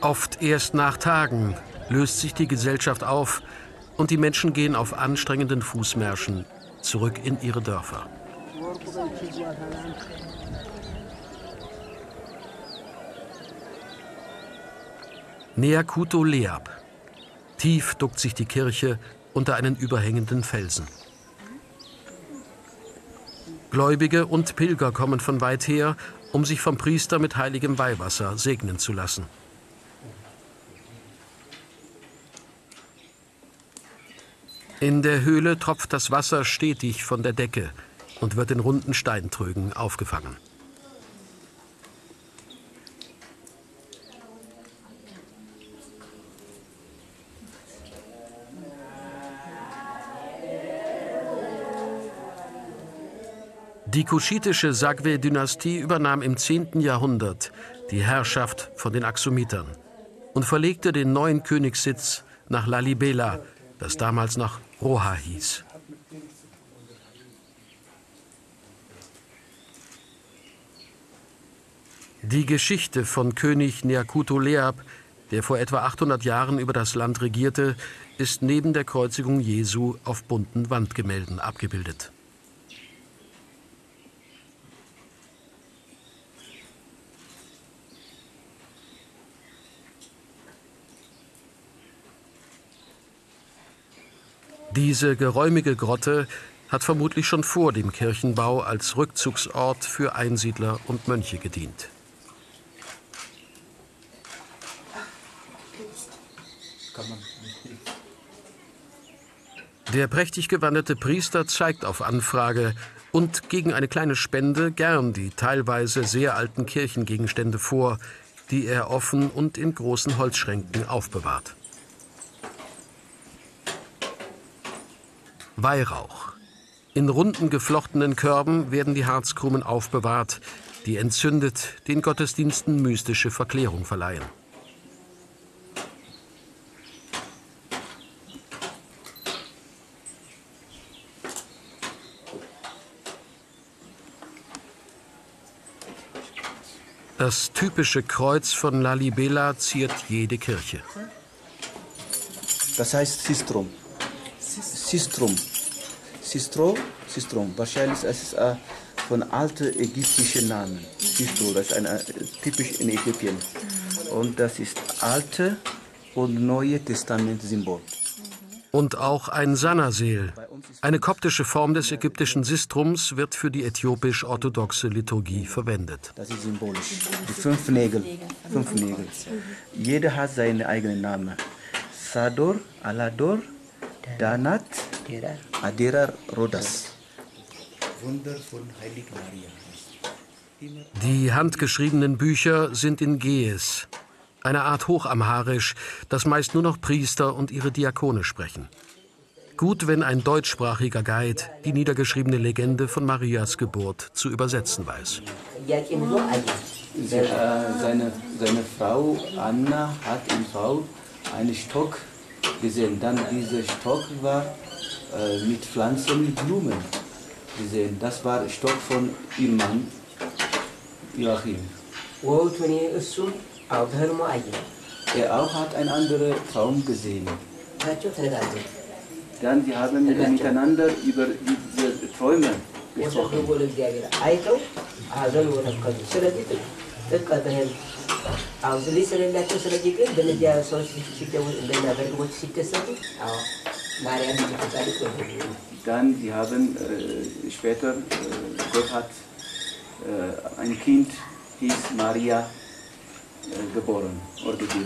A: Oft erst nach Tagen löst sich die Gesellschaft auf und die Menschen gehen auf anstrengenden Fußmärschen zurück in ihre Dörfer. Neakuto Leab. Tief duckt sich die Kirche unter einen überhängenden Felsen. Gläubige und Pilger kommen von weit her, um sich vom Priester mit heiligem Weihwasser segnen zu lassen. In der Höhle tropft das Wasser stetig von der Decke und wird in runden Steintrögen aufgefangen. Die kuschitische Sagwe-Dynastie übernahm im 10. Jahrhundert die Herrschaft von den Aksumitern und verlegte den neuen Königssitz nach Lalibela, das damals noch Roha hieß. Die Geschichte von König Neakuto Leab, der vor etwa 800 Jahren über das Land regierte, ist neben der Kreuzigung Jesu auf bunten Wandgemälden abgebildet. Diese geräumige Grotte hat vermutlich schon vor dem Kirchenbau als Rückzugsort für Einsiedler und Mönche gedient. Der prächtig gewandete Priester zeigt auf Anfrage und gegen eine kleine Spende gern die teilweise sehr alten Kirchengegenstände vor, die er offen und in großen Holzschränken aufbewahrt. Weihrauch. In runden geflochtenen Körben werden die Harzkrumen aufbewahrt, die entzündet den Gottesdiensten mystische Verklärung verleihen. Das typische Kreuz von Lalibela ziert jede Kirche.
C: Das heißt Sistrum. Sistrum. Wahrscheinlich ist es von alten ägyptischen Namen. Sistro, das ist typisch in Ägypten. Und das ist alte und neue Testament-Symbol.
A: Und auch ein Sanasel, eine koptische Form des ägyptischen Sistrums, wird für die äthiopisch-orthodoxe Liturgie verwendet.
C: Das ist symbolisch. Die 5 Nägel. Jeder hat seinen eigenen Namen. Sador, Alador, Danat, Adera, Rhodas. Wunder von Heilig Maria.
A: Die handgeschriebenen Bücher sind in Ge'ez, eine Art Hochamharisch, das meist nur noch Priester und ihre Diakone sprechen. Gut, wenn ein deutschsprachiger Guide die niedergeschriebene Legende von Marias Geburt zu übersetzen weiß.
C: Seine Frau Anna hat im Traum einen Stock gesehen. Dann dieser Stock war mit Pflanzen, mit Blumen gesehen. Das war der Stock von ihrem Mann Joachim. Er auch hat einen anderen Traum gesehen. Dann sie haben miteinander über diese Träume gesprochen. Dann sie haben später, Gott hat ein Kind, hieß Maria, geboren oder gegeben.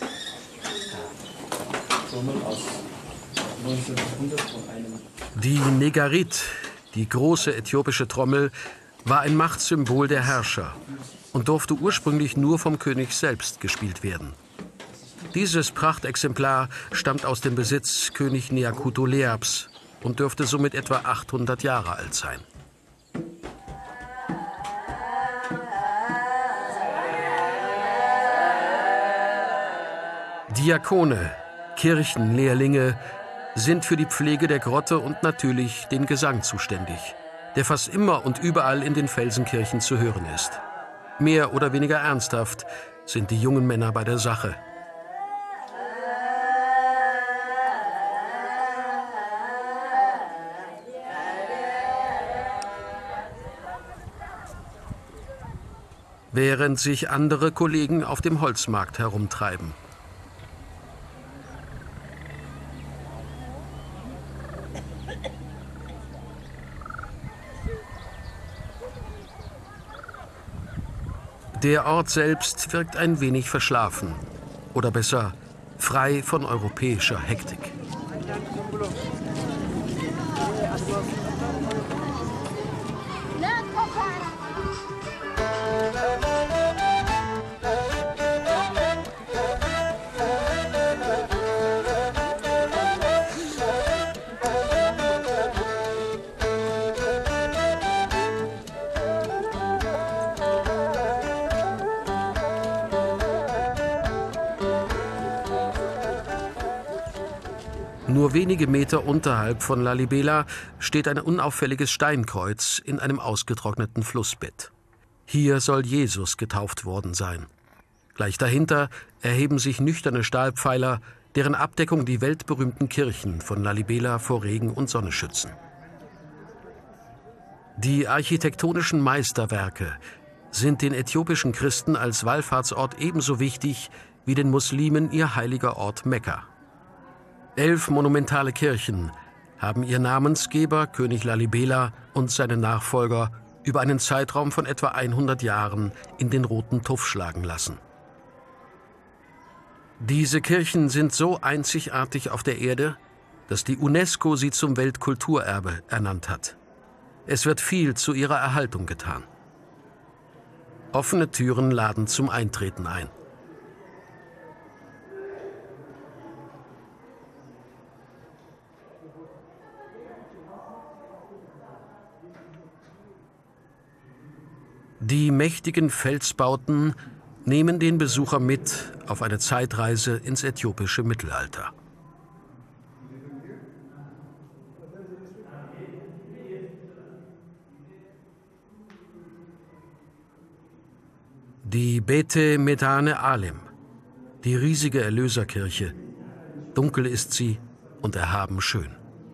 A: Die Negarit, die große äthiopische Trommel, war ein Machtsymbol der Herrscher und durfte ursprünglich nur vom König selbst gespielt werden. Dieses Prachtexemplar stammt aus dem Besitz König Neakuto Leabs und dürfte somit etwa 800 Jahre alt sein. Diakone, Kirchenlehrlinge sind für die Pflege der Grotte und natürlich den Gesang zuständig, der fast immer und überall in den Felsenkirchen zu hören ist. Mehr oder weniger ernsthaft, sind die jungen Männer bei der Sache. Während sich andere Kollegen auf dem Holzmarkt herumtreiben. Der Ort selbst wirkt ein wenig verschlafen. Oder besser, frei von europäischer Hektik. Nur wenige Meter unterhalb von Lalibela steht ein unauffälliges Steinkreuz in einem ausgetrockneten Flussbett. Hier soll Jesus getauft worden sein. Gleich dahinter erheben sich nüchterne Stahlpfeiler, deren Abdeckung die weltberühmten Kirchen von Lalibela vor Regen und Sonne schützen. Die architektonischen Meisterwerke sind den äthiopischen Christen als Wallfahrtsort ebenso wichtig wie den Muslimen ihr heiliger Ort Mekka. 11 monumentale Kirchen haben ihr Namensgeber, König Lalibela, und seine Nachfolger über einen Zeitraum von etwa 100 Jahren in den roten Tuff schlagen lassen. Diese Kirchen sind so einzigartig auf der Erde, dass die UNESCO sie zum Weltkulturerbe ernannt hat. Es wird viel zu ihrer Erhaltung getan. Offene Türen laden zum Eintreten ein. Die mächtigen Felsbauten nehmen den Besucher mit auf eine Zeitreise ins äthiopische Mittelalter. Die Bete Medane Alem, die riesige Erlöserkirche. Dunkel ist sie und erhaben schön.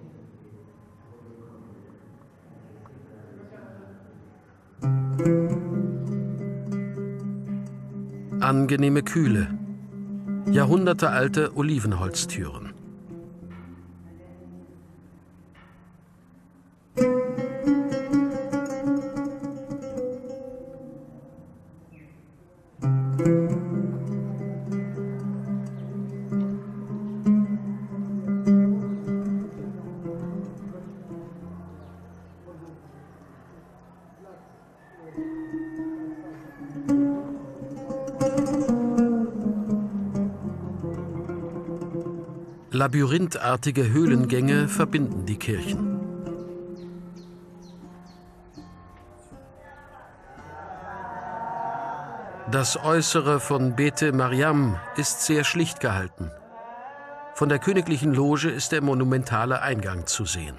A: Angenehme Kühle, jahrhundertealte Olivenholztüren. Labyrinthartige Höhlengänge verbinden die Kirchen. Das Äußere von Bete Mariam ist sehr schlicht gehalten. Von der königlichen Loge ist der monumentale Eingang zu sehen.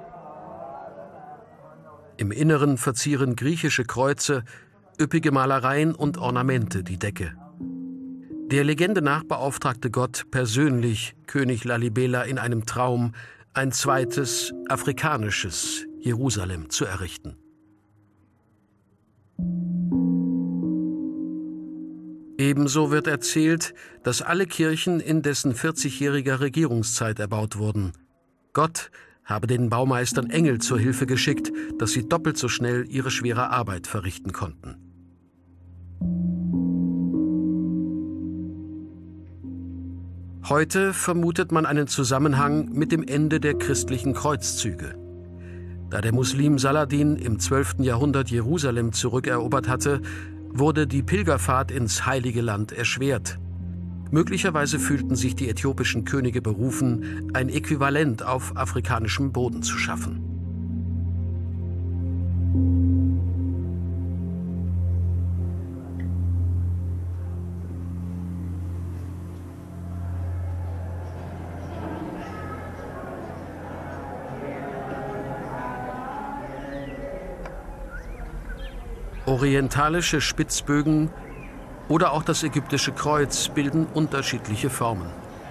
A: Im Inneren verzieren griechische Kreuze, üppige Malereien und Ornamente die Decke. Der Legende nach beauftragte Gott persönlich König Lalibela in einem Traum, ein zweites, afrikanisches Jerusalem zu errichten. Ebenso wird erzählt, dass alle Kirchen in dessen 40-jähriger Regierungszeit erbaut wurden. Gott habe den Baumeistern Engel zur Hilfe geschickt, dass sie doppelt so schnell ihre schwere Arbeit verrichten konnten. Heute vermutet man einen Zusammenhang mit dem Ende der christlichen Kreuzzüge. Da der Muslim Saladin im 12. Jahrhundert Jerusalem zurückerobert hatte, wurde die Pilgerfahrt ins Heilige Land erschwert. Möglicherweise fühlten sich die äthiopischen Könige berufen, ein Äquivalent auf afrikanischem Boden zu schaffen. Orientalische Spitzbögen oder auch das ägyptische Kreuz bilden unterschiedliche Formen.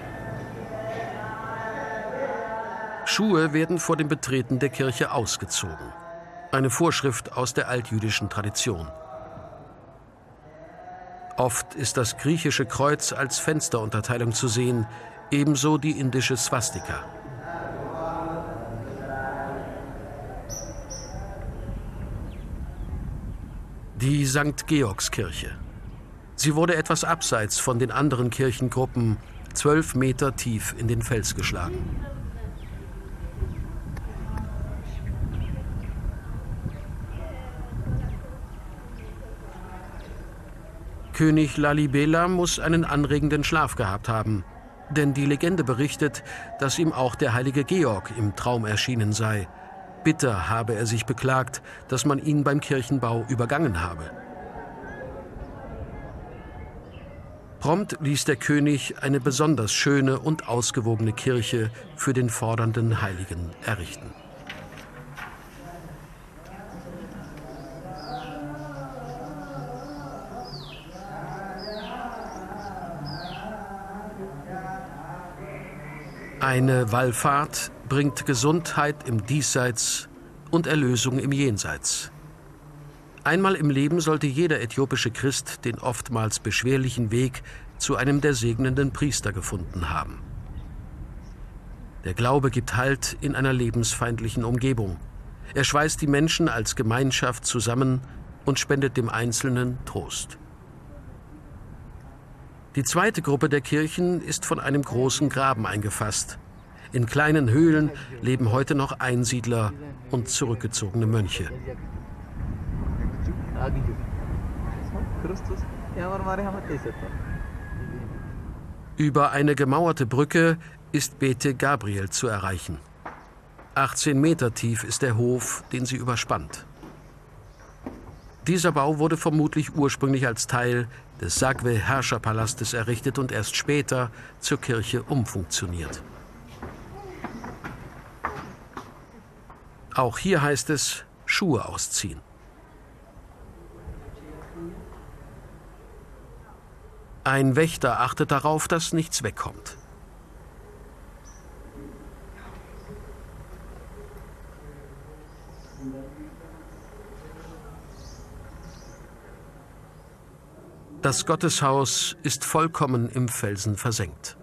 A: Schuhe werden vor dem Betreten der Kirche ausgezogen. Eine Vorschrift aus der altjüdischen Tradition. Oft ist das griechische Kreuz als Fensterunterteilung zu sehen, ebenso die indische Swastika. Die St. Georgskirche. Sie wurde etwas abseits von den anderen Kirchengruppen 12 Meter tief in den Fels geschlagen. König Lalibela muss einen anregenden Schlaf gehabt haben, denn die Legende berichtet, dass ihm auch der heilige Georg im Traum erschienen sei. Bitter habe er sich beklagt, dass man ihn beim Kirchenbau übergangen habe. Prompt ließ der König eine besonders schöne und ausgewogene Kirche für den fordernden Heiligen errichten. Eine Wallfahrt bringt Gesundheit im Diesseits und Erlösung im Jenseits. Einmal im Leben sollte jeder äthiopische Christ den oftmals beschwerlichen Weg zu einem der segnenden Priester gefunden haben. Der Glaube gibt Halt in einer lebensfeindlichen Umgebung. Er schweißt die Menschen als Gemeinschaft zusammen und spendet dem Einzelnen Trost. Die zweite Gruppe der Kirchen ist von einem großen Graben eingefasst. In kleinen Höhlen leben heute noch Einsiedler und zurückgezogene Mönche. Über eine gemauerte Brücke ist Bete Gabriel zu erreichen. 18 Meter tief ist der Hof, den sie überspannt. Dieser Bau wurde vermutlich ursprünglich als Teil des Sagwe-Herrscherpalastes errichtet und erst später zur Kirche umfunktioniert. Auch hier heißt es, Schuhe ausziehen. Ein Wächter achtet darauf, dass nichts wegkommt. Das Gotteshaus ist vollkommen im Felsen versenkt.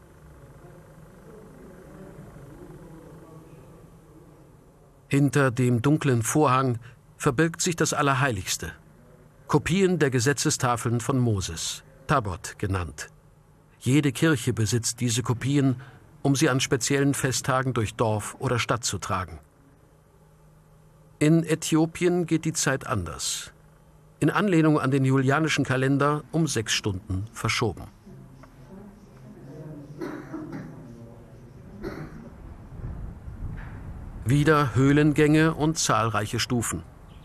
A: Hinter dem dunklen Vorhang verbirgt sich das Allerheiligste. Kopien der Gesetzestafeln von Moses, Tabot genannt. Jede Kirche besitzt diese Kopien, um sie an speziellen Festtagen durch Dorf oder Stadt zu tragen. In Äthiopien geht die Zeit anders. In Anlehnung an den julianischen Kalender um 6 Stunden verschoben. Wieder Höhlengänge und zahlreiche Stufen.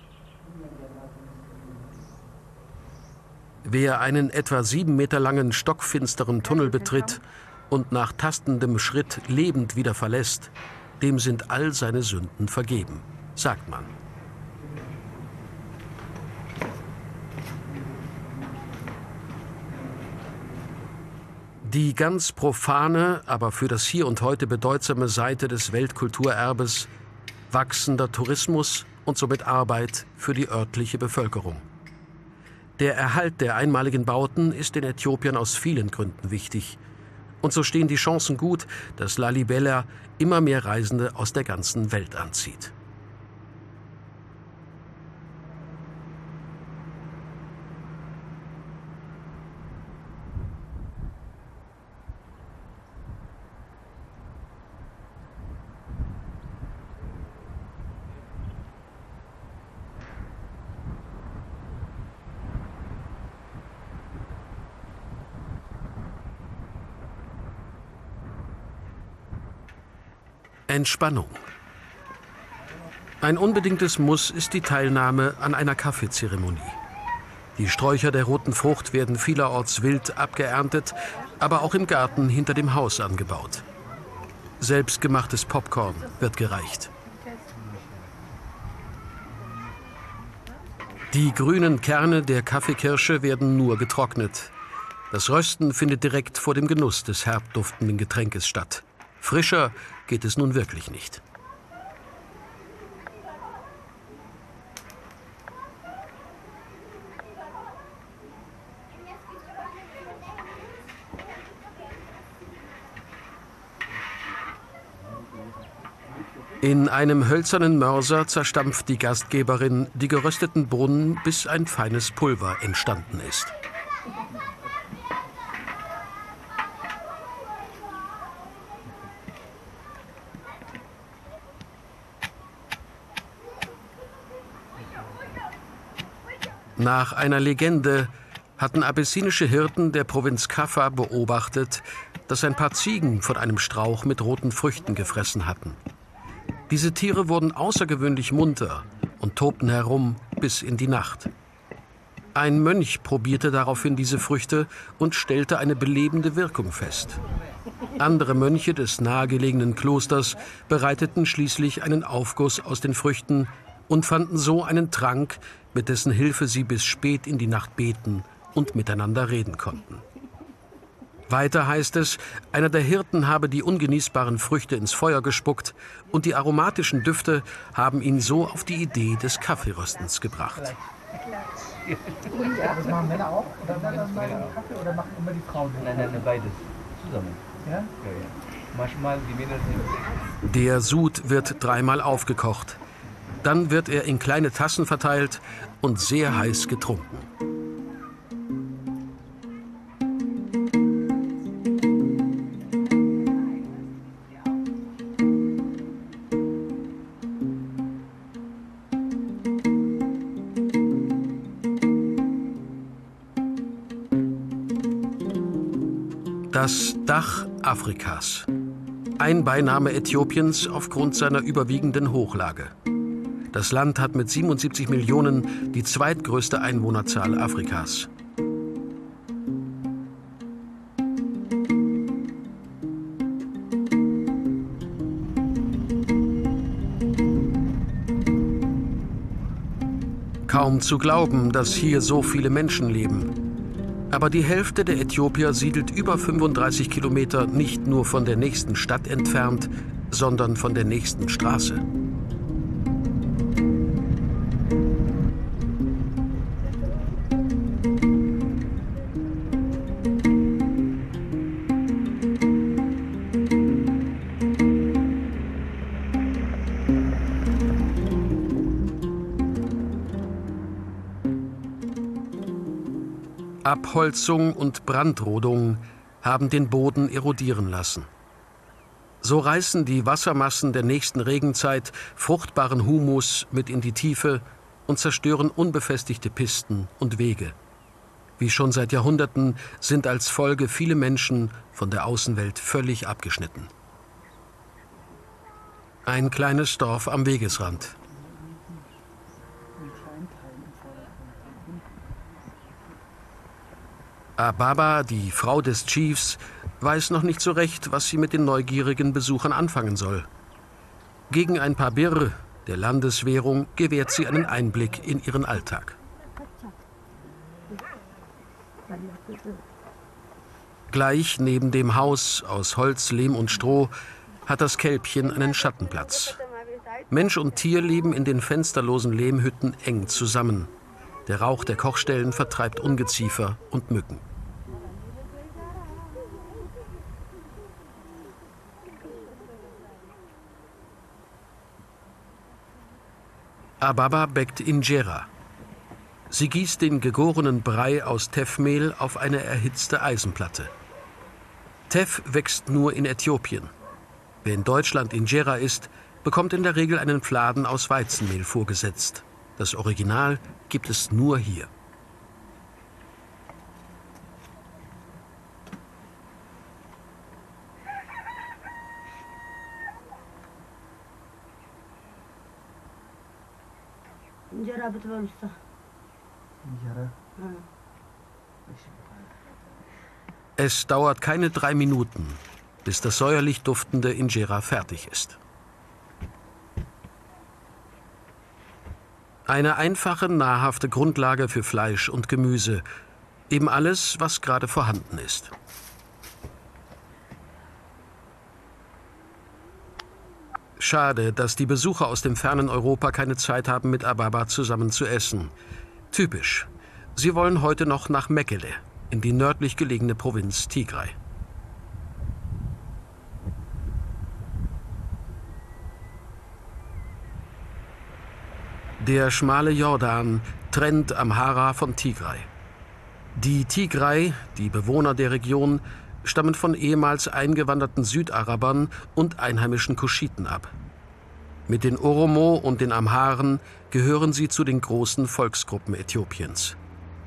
A: Wer einen etwa 7 Meter langen, stockfinsteren Tunnel betritt und nach tastendem Schritt lebend wieder verlässt, dem sind all seine Sünden vergeben, sagt man. Die ganz profane, aber für das Hier und Heute bedeutsame Seite des Weltkulturerbes: wachsender Tourismus und somit Arbeit für die örtliche Bevölkerung. Der Erhalt der einmaligen Bauten ist in Äthiopien aus vielen Gründen wichtig. Und so stehen die Chancen gut, dass Lalibela immer mehr Reisende aus der ganzen Welt anzieht. Entspannung. Ein unbedingtes Muss ist die Teilnahme an einer Kaffeezeremonie. Die Sträucher der roten Frucht werden vielerorts wild abgeerntet, aber auch im Garten hinter dem Haus angebaut. Selbstgemachtes Popcorn wird gereicht. Die grünen Kerne der Kaffeekirsche werden nur getrocknet. Das Rösten findet direkt vor dem Genuss des herb duftenden Getränkes statt. Frischer geht es nun wirklich nicht. In einem hölzernen Mörser zerstampft die Gastgeberin die gerösteten Bohnen, bis ein feines Pulver entstanden ist. Nach einer Legende hatten abessinische Hirten der Provinz Kaffa beobachtet, dass ein paar Ziegen von einem Strauch mit roten Früchten gefressen hatten. Diese Tiere wurden außergewöhnlich munter und tobten herum bis in die Nacht. Ein Mönch probierte daraufhin diese Früchte und stellte eine belebende Wirkung fest. Andere Mönche des nahegelegenen Klosters bereiteten schließlich einen Aufguss aus den Früchten und fanden so einen Trank, mit dessen Hilfe sie bis spät in die Nacht beten und miteinander reden konnten. Weiter heißt es, einer der Hirten habe die ungenießbaren Früchte ins Feuer gespuckt und die aromatischen Düfte haben ihn so auf die Idee des Kaffeeröstens gebracht.
D: Das machen Männer auch? Oder machen Kaffee oder machen immer die Frauen?
C: Nein, beides zusammen.
D: Ja?
C: Manchmal die Männer sind.
A: Der Sud wird dreimal aufgekocht. Dann wird er in kleine Tassen verteilt und sehr heiß getrunken. Das Dach Afrikas. Ein Beiname Äthiopiens aufgrund seiner überwiegenden Hochlage. Das Land hat mit 77 Millionen die zweitgrößte Einwohnerzahl Afrikas. Kaum zu glauben, dass hier so viele Menschen leben. Aber die Hälfte der Äthiopier siedelt über 35 Kilometer nicht nur von der nächsten Stadt entfernt, sondern von der nächsten Straße. Abholzung und Brandrodung haben den Boden erodieren lassen. So reißen die Wassermassen der nächsten Regenzeit fruchtbaren Humus mit in die Tiefe und zerstören unbefestigte Pisten und Wege. Wie schon seit Jahrhunderten sind als Folge viele Menschen von der Außenwelt völlig abgeschnitten. Ein kleines Dorf am Wegesrand. Ababa, die Frau des Chiefs, weiß noch nicht so recht, was sie mit den neugierigen Besuchern anfangen soll. Gegen ein paar Birr, der Landeswährung, gewährt sie einen Einblick in ihren Alltag. Gleich neben dem Haus aus Holz, Lehm und Stroh hat das Kälbchen einen Schattenplatz. Mensch und Tier leben in den fensterlosen Lehmhütten eng zusammen. Der Rauch der Kochstellen vertreibt Ungeziefer und Mücken. Ababa bäckt Injera. Sie gießt den gegorenen Brei aus Teffmehl auf eine erhitzte Eisenplatte. Teff wächst nur in Äthiopien. Wer in Deutschland Injera isst, bekommt in der Regel einen Fladen aus Weizenmehl vorgesetzt. Das Original gibt es nur hier. Es dauert keine 3 Minuten, bis das säuerlich duftende Injera fertig ist. Eine einfache, nahrhafte Grundlage für Fleisch und Gemüse. Eben alles, was gerade vorhanden ist. Schade, dass die Besucher aus dem fernen Europa keine Zeit haben, mit Ababa zusammen zu essen. Typisch. Sie wollen heute noch nach Mekele, in die nördlich gelegene Provinz Tigray. Der schmale Jordan trennt Amhara von Tigray. Die Tigray, die Bewohner der Region, stammen von ehemals eingewanderten Südarabern und einheimischen Kuschiten ab. Mit den Oromo und den Amharen gehören sie zu den großen Volksgruppen Äthiopiens.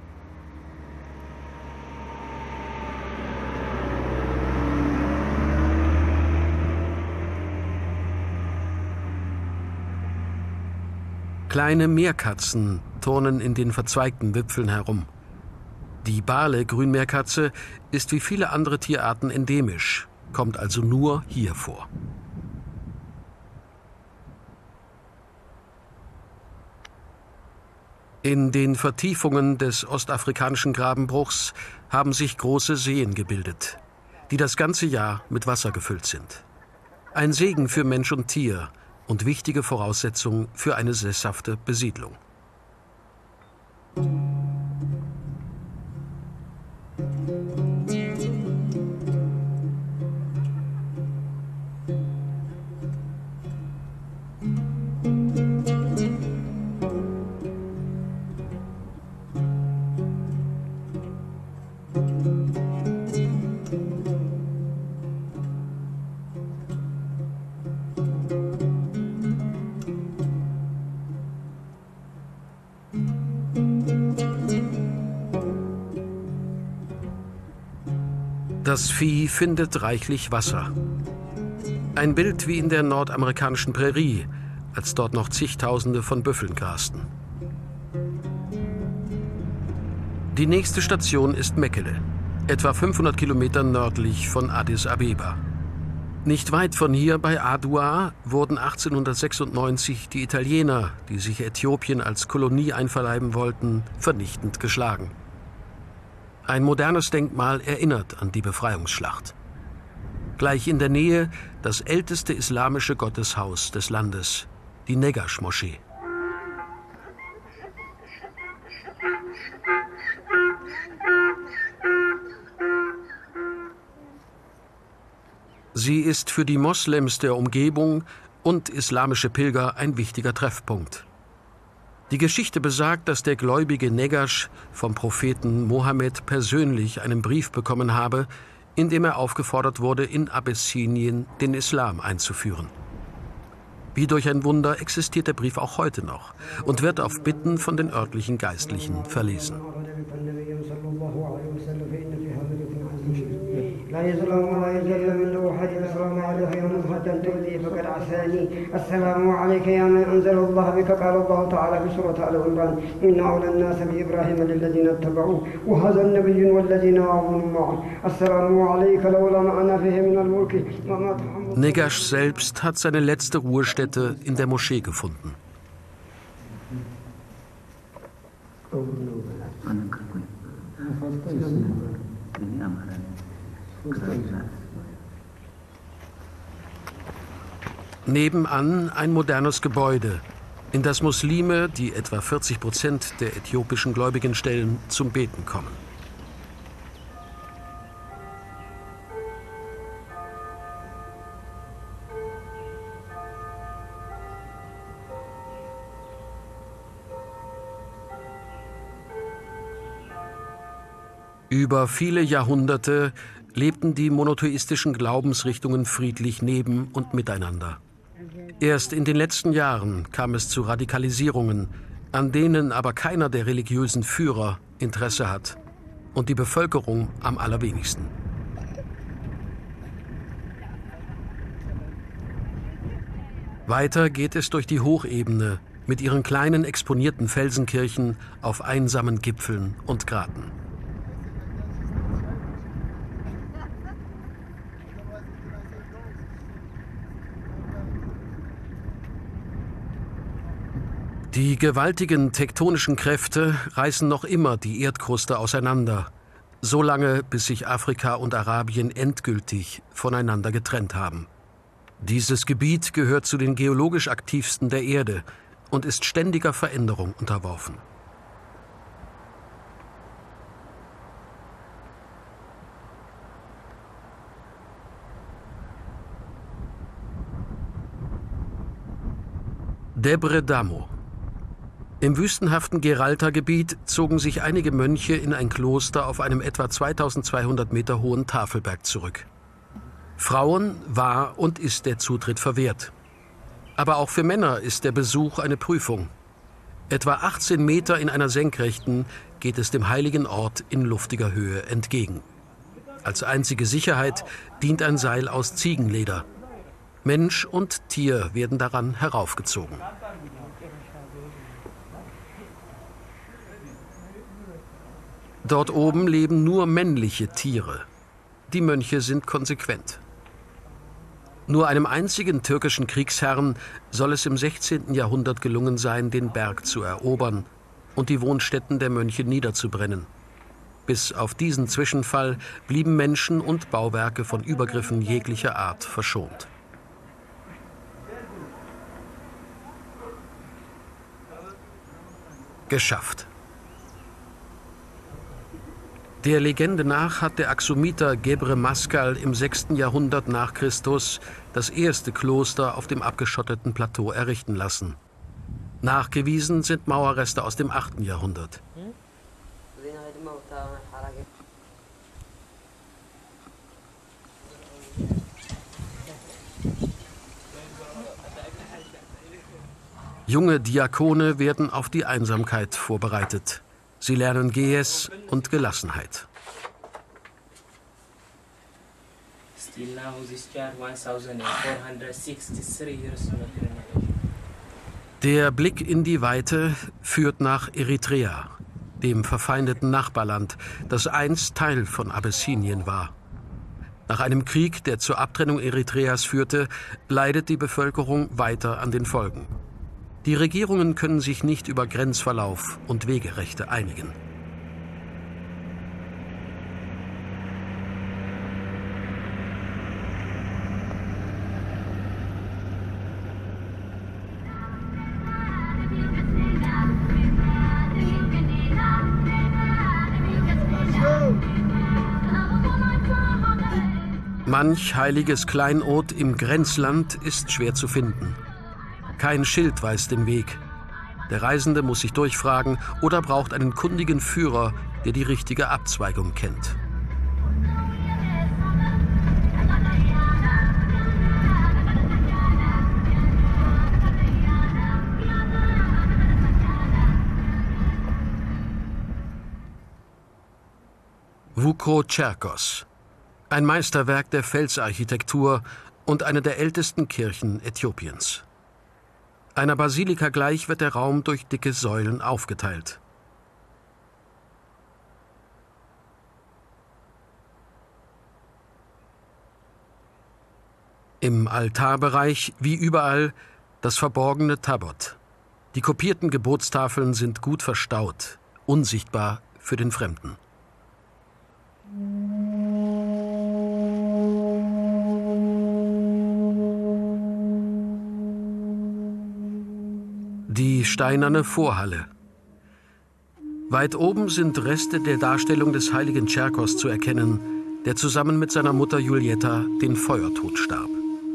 A: Kleine Meerkatzen turnen in den verzweigten Wipfeln herum. Die Bale-Grünmeerkatze ist wie viele andere Tierarten endemisch, kommt also nur hier vor. In den Vertiefungen des ostafrikanischen Grabenbruchs haben sich große Seen gebildet, die das ganze Jahr mit Wasser gefüllt sind. Ein Segen für Mensch und Tier und wichtige Voraussetzung für eine sesshafte Besiedlung. Das Vieh findet reichlich Wasser. Ein Bild wie in der nordamerikanischen Prärie, als dort noch zigtausende von Büffeln grasten. Die nächste Station ist Mekele, etwa 500 Kilometer nördlich von Addis Abeba. Nicht weit von hier bei Adua wurden 1896 die Italiener, die sich Äthiopien als Kolonie einverleiben wollten, vernichtend geschlagen. Ein modernes Denkmal erinnert an die Befreiungsschlacht. Gleich in der Nähe das älteste islamische Gotteshaus des Landes, die Negash-Moschee. Sie ist für die Moslems der Umgebung und islamische Pilger ein wichtiger Treffpunkt. Die Geschichte besagt, dass der gläubige Negash vom Propheten Mohammed persönlich einen Brief bekommen habe, in dem er aufgefordert wurde, in Abessinien den Islam einzuführen. Wie durch ein Wunder existiert der Brief auch heute noch und wird auf Bitten von den örtlichen Geistlichen verlesen. لا يظلم ولا يجل من روحه السلام عليك يا مزهة تؤذي فقد عساني السلام عليك يا من أنزل الله بك قال الله تعالى في سورة آل عمران إن أولى الناس بإبراهيم للذين اتبعوه وهذا النبي والذين آمنوا معه السلام عليك لولا ما أنا فيه من الملك وما تحمل. Negash selbst hat seine letzte Ruhestätte in der Moschee gefunden. Nebenan ein modernes Gebäude, in das Muslime, die etwa 40% der äthiopischen Gläubigen stellen, zum Beten kommen. Über viele Jahrhunderte lebten die monotheistischen Glaubensrichtungen friedlich neben und miteinander. Erst in den letzten Jahren kam es zu Radikalisierungen, an denen aber keiner der religiösen Führer Interesse hat und die Bevölkerung am allerwenigsten. Weiter geht es durch die Hochebene mit ihren kleinen exponierten Felsenkirchen auf einsamen Gipfeln und Graten. Die gewaltigen tektonischen Kräfte reißen noch immer die Erdkruste auseinander, so lange, bis sich Afrika und Arabien endgültig voneinander getrennt haben. Dieses Gebiet gehört zu den geologisch aktivsten der Erde und ist ständiger Veränderung unterworfen. Debre Damo. Im wüstenhaften Geralta-Gebiet zogen sich einige Mönche in ein Kloster auf einem etwa 2200 Meter hohen Tafelberg zurück. Frauen war und ist der Zutritt verwehrt. Aber auch für Männer ist der Besuch eine Prüfung. Etwa 18 Meter in einer Senkrechten geht es dem heiligen Ort in luftiger Höhe entgegen. Als einzige Sicherheit dient ein Seil aus Ziegenleder. Mensch und Tier werden daran heraufgezogen. Dort oben leben nur männliche Tiere. Die Mönche sind konsequent. Nur einem einzigen türkischen Kriegsherrn soll es im 16. Jahrhundert gelungen sein, den Berg zu erobern und die Wohnstätten der Mönche niederzubrennen. Bis auf diesen Zwischenfall blieben Menschen und Bauwerke von Übergriffen jeglicher Art verschont. Geschafft. Der Legende nach hat der Axumiter Gebre Maskal im 6. Jahrhundert nach Christus das erste Kloster auf dem abgeschotteten Plateau errichten lassen. Nachgewiesen sind Mauerreste aus dem 8. Jahrhundert. Junge Diakone werden auf die Einsamkeit vorbereitet. Sie lernen Gees und Gelassenheit. Der Blick in die Weite führt nach Eritrea, dem verfeindeten Nachbarland, das einst Teil von Abessinien war. Nach einem Krieg, der zur Abtrennung Eritreas führte, leidet die Bevölkerung weiter an den Folgen. Die Regierungen können sich nicht über Grenzverlauf und Wegerechte einigen. Manch heiliges Kleinod im Grenzland ist schwer zu finden. Kein Schild weist den Weg. Der Reisende muss sich durchfragen oder braucht einen kundigen Führer, der die richtige Abzweigung kennt. Vuko-Cherkos, ein Meisterwerk der Felsarchitektur und eine der ältesten Kirchen Äthiopiens. Einer Basilika gleich wird der Raum durch dicke Säulen aufgeteilt. Im Altarbereich, wie überall, das verborgene Tabot. Die kopierten Gebotstafeln sind gut verstaut, unsichtbar für den Fremden. Die steinerne Vorhalle. Weit oben sind Reste der Darstellung des heiligen Cherkos zu erkennen, der zusammen mit seiner Mutter Julietta den Feuertod starb.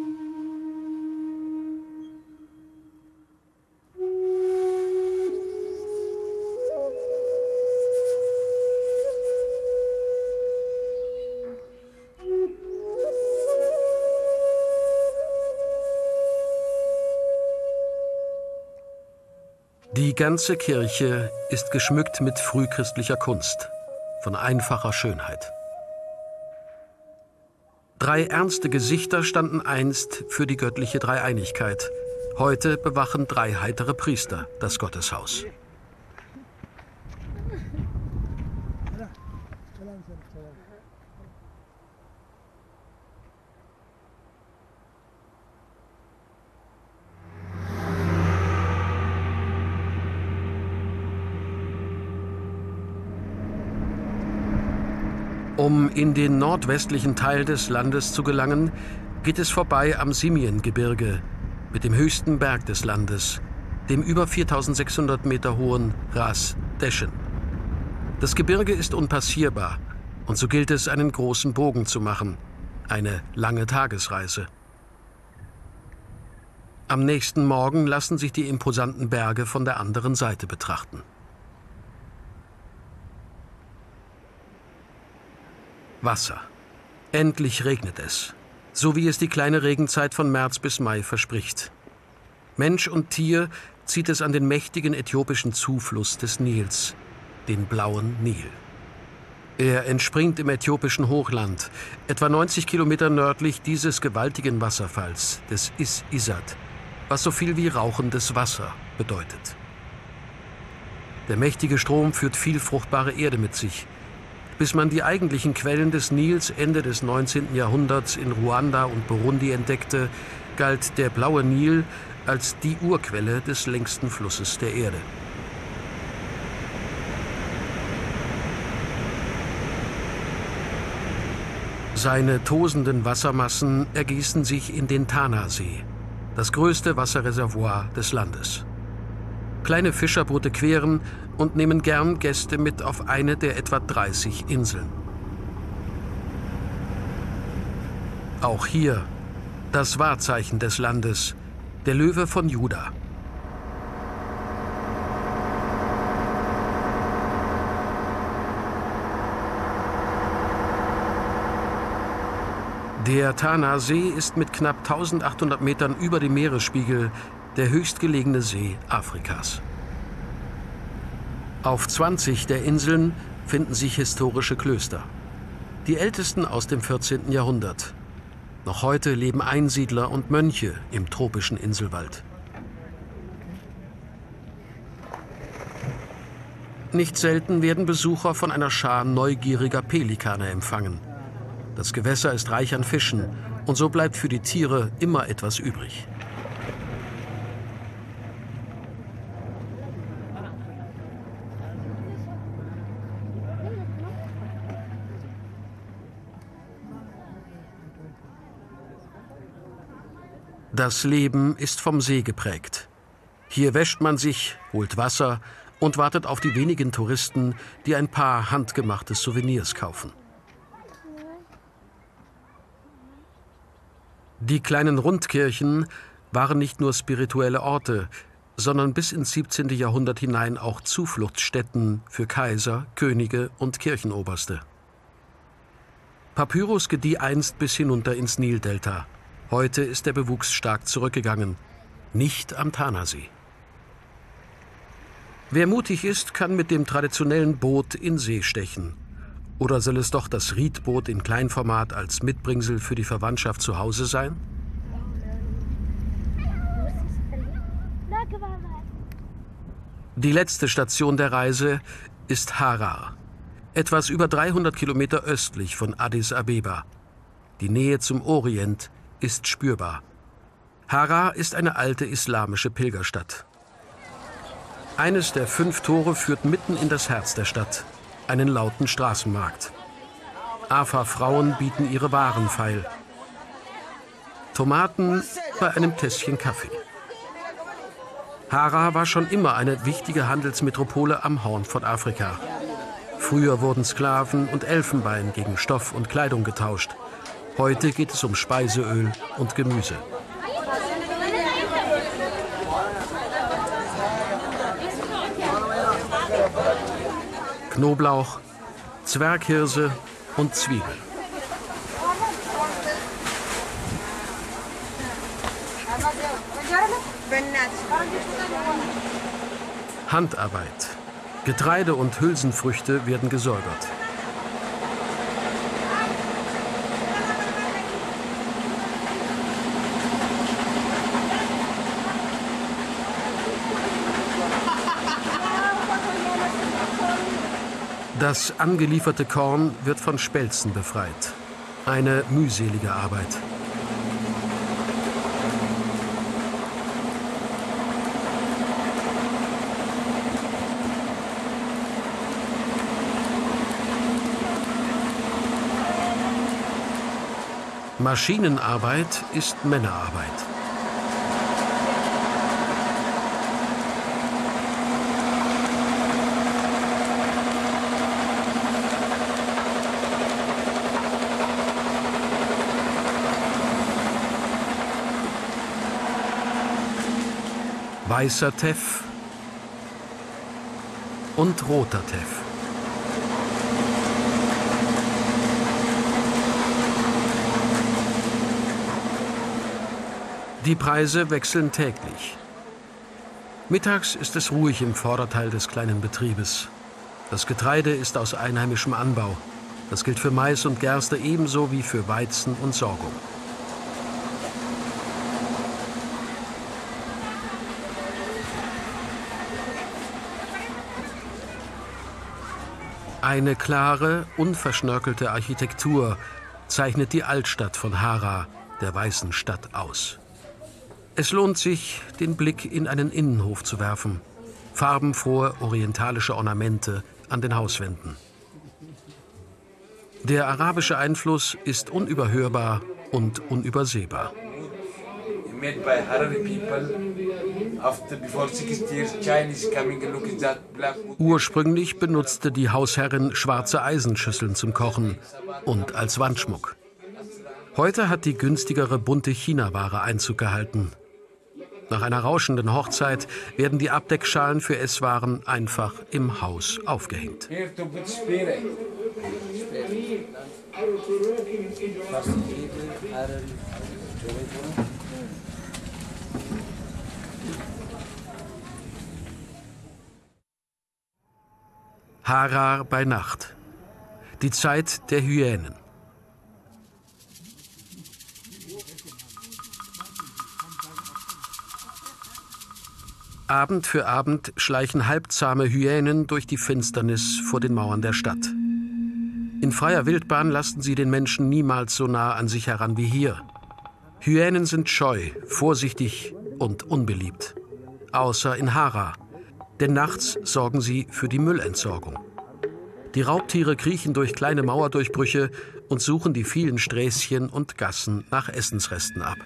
A: Die ganze Kirche ist geschmückt mit frühchristlicher Kunst, von einfacher Schönheit. 3 ernste Gesichter standen einst für die göttliche Dreieinigkeit. Heute bewachen 3 heitere Priester das Gotteshaus. Um in den nordwestlichen Teil des Landes zu gelangen, geht es vorbei am Simien-Gebirge, mit dem höchsten Berg des Landes, dem über 4600 Meter hohen Ras Dashen. Das Gebirge ist unpassierbar und so gilt es, einen großen Bogen zu machen, eine lange Tagesreise. Am nächsten Morgen lassen sich die imposanten Berge von der anderen Seite betrachten. Wasser. Endlich regnet es, so wie es die kleine Regenzeit von März bis Mai verspricht. Mensch und Tier zieht es an den mächtigen äthiopischen Zufluss des Nils, den blauen Nil. Er entspringt im äthiopischen Hochland, etwa 90 Kilometer nördlich dieses gewaltigen Wasserfalls, des Is-Isat, was so viel wie rauchendes Wasser bedeutet. Der mächtige Strom führt viel fruchtbare Erde mit sich. Bis man die eigentlichen Quellen des Nils Ende des 19. Jahrhunderts in Ruanda und Burundi entdeckte, galt der blaue Nil als die Urquelle des längsten Flusses der Erde. Seine tosenden Wassermassen ergießen sich in den Tana-See, das größte Wasserreservoir des Landes. Kleine Fischerboote queren und nehmen gern Gäste mit auf eine der etwa 30 Inseln. Auch hier das Wahrzeichen des Landes, der Löwe von Juda. Der Tana-See ist mit knapp 1800 Metern über dem Meeresspiegel der höchstgelegene See Afrikas. Auf 20 der Inseln finden sich historische Klöster. Die ältesten aus dem 14. Jahrhundert. Noch heute leben Einsiedler und Mönche im tropischen Inselwald. Nicht selten werden Besucher von einer Schar neugieriger Pelikane empfangen. Das Gewässer ist reich an Fischen und so bleibt für die Tiere immer etwas übrig. Das Leben ist vom See geprägt. Hier wäscht man sich, holt Wasser und wartet auf die wenigen Touristen, die ein paar handgemachte Souvenirs kaufen. Die kleinen Rundkirchen waren nicht nur spirituelle Orte, sondern bis ins 17. Jahrhundert hinein auch Zufluchtsstätten für Kaiser, Könige und Kirchenoberste. Papyrus gedieh einst bis hinunter ins Nildelta. Heute ist der Bewuchs stark zurückgegangen, nicht am Tanasee. Wer mutig ist, kann mit dem traditionellen Boot in See stechen. Oder soll es doch das Riedboot in Kleinformat als Mitbringsel für die Verwandtschaft zu Hause sein? Die letzte Station der Reise ist Harar, etwas über 300 Kilometer östlich von Addis Abeba. Die Nähe zum Orient ist spürbar. Harar ist eine alte islamische Pilgerstadt. Eines der 5 Tore führt mitten in das Herz der Stadt, einen lauten Straßenmarkt. Afa-Frauen bieten ihre Waren feil. Tomaten bei einem Tässchen Kaffee. Harar war schon immer eine wichtige Handelsmetropole am Horn von Afrika. Früher wurden Sklaven und Elfenbein gegen Stoff und Kleidung getauscht. Heute geht es um Speiseöl und Gemüse. Knoblauch, Zwerghirse und Zwiebeln. Handarbeit. Getreide und Hülsenfrüchte werden gesäubert. Das angelieferte Korn wird von Spelzen befreit. Eine mühselige Arbeit. Maschinenarbeit ist Männerarbeit. Weißer Teff und roter Teff. Die Preise wechseln täglich. Mittags ist es ruhig im Vorderteil des kleinen Betriebes. Das Getreide ist aus einheimischem Anbau. Das gilt für Mais und Gerste ebenso wie für Weizen und Sorghum. Eine klare, unverschnörkelte Architektur zeichnet die Altstadt von Harar, der weißen Stadt, aus. Es lohnt sich, den Blick in einen Innenhof zu werfen. Farbenfrohe orientalische Ornamente an den Hauswänden. Der arabische Einfluss ist unüberhörbar und unübersehbar. Ursprünglich benutzte die Hausherrin schwarze Eisenschüsseln zum Kochen und als Wandschmuck. Heute hat die günstigere bunte China-Ware Einzug gehalten. Nach einer rauschenden Hochzeit werden die Abdeckschalen für Esswaren einfach im Haus aufgehängt. Harar bei Nacht. Die Zeit der Hyänen. Abend für Abend schleichen halbzahme Hyänen durch die Finsternis vor den Mauern der Stadt. In freier Wildbahn lassen sie den Menschen niemals so nah an sich heran wie hier. Hyänen sind scheu, vorsichtig und unbeliebt. Außer in Harar, denn nachts sorgen sie für die Müllentsorgung. Die Raubtiere kriechen durch kleine Mauerdurchbrüche und suchen die vielen Sträßchen und Gassen nach Essensresten ab.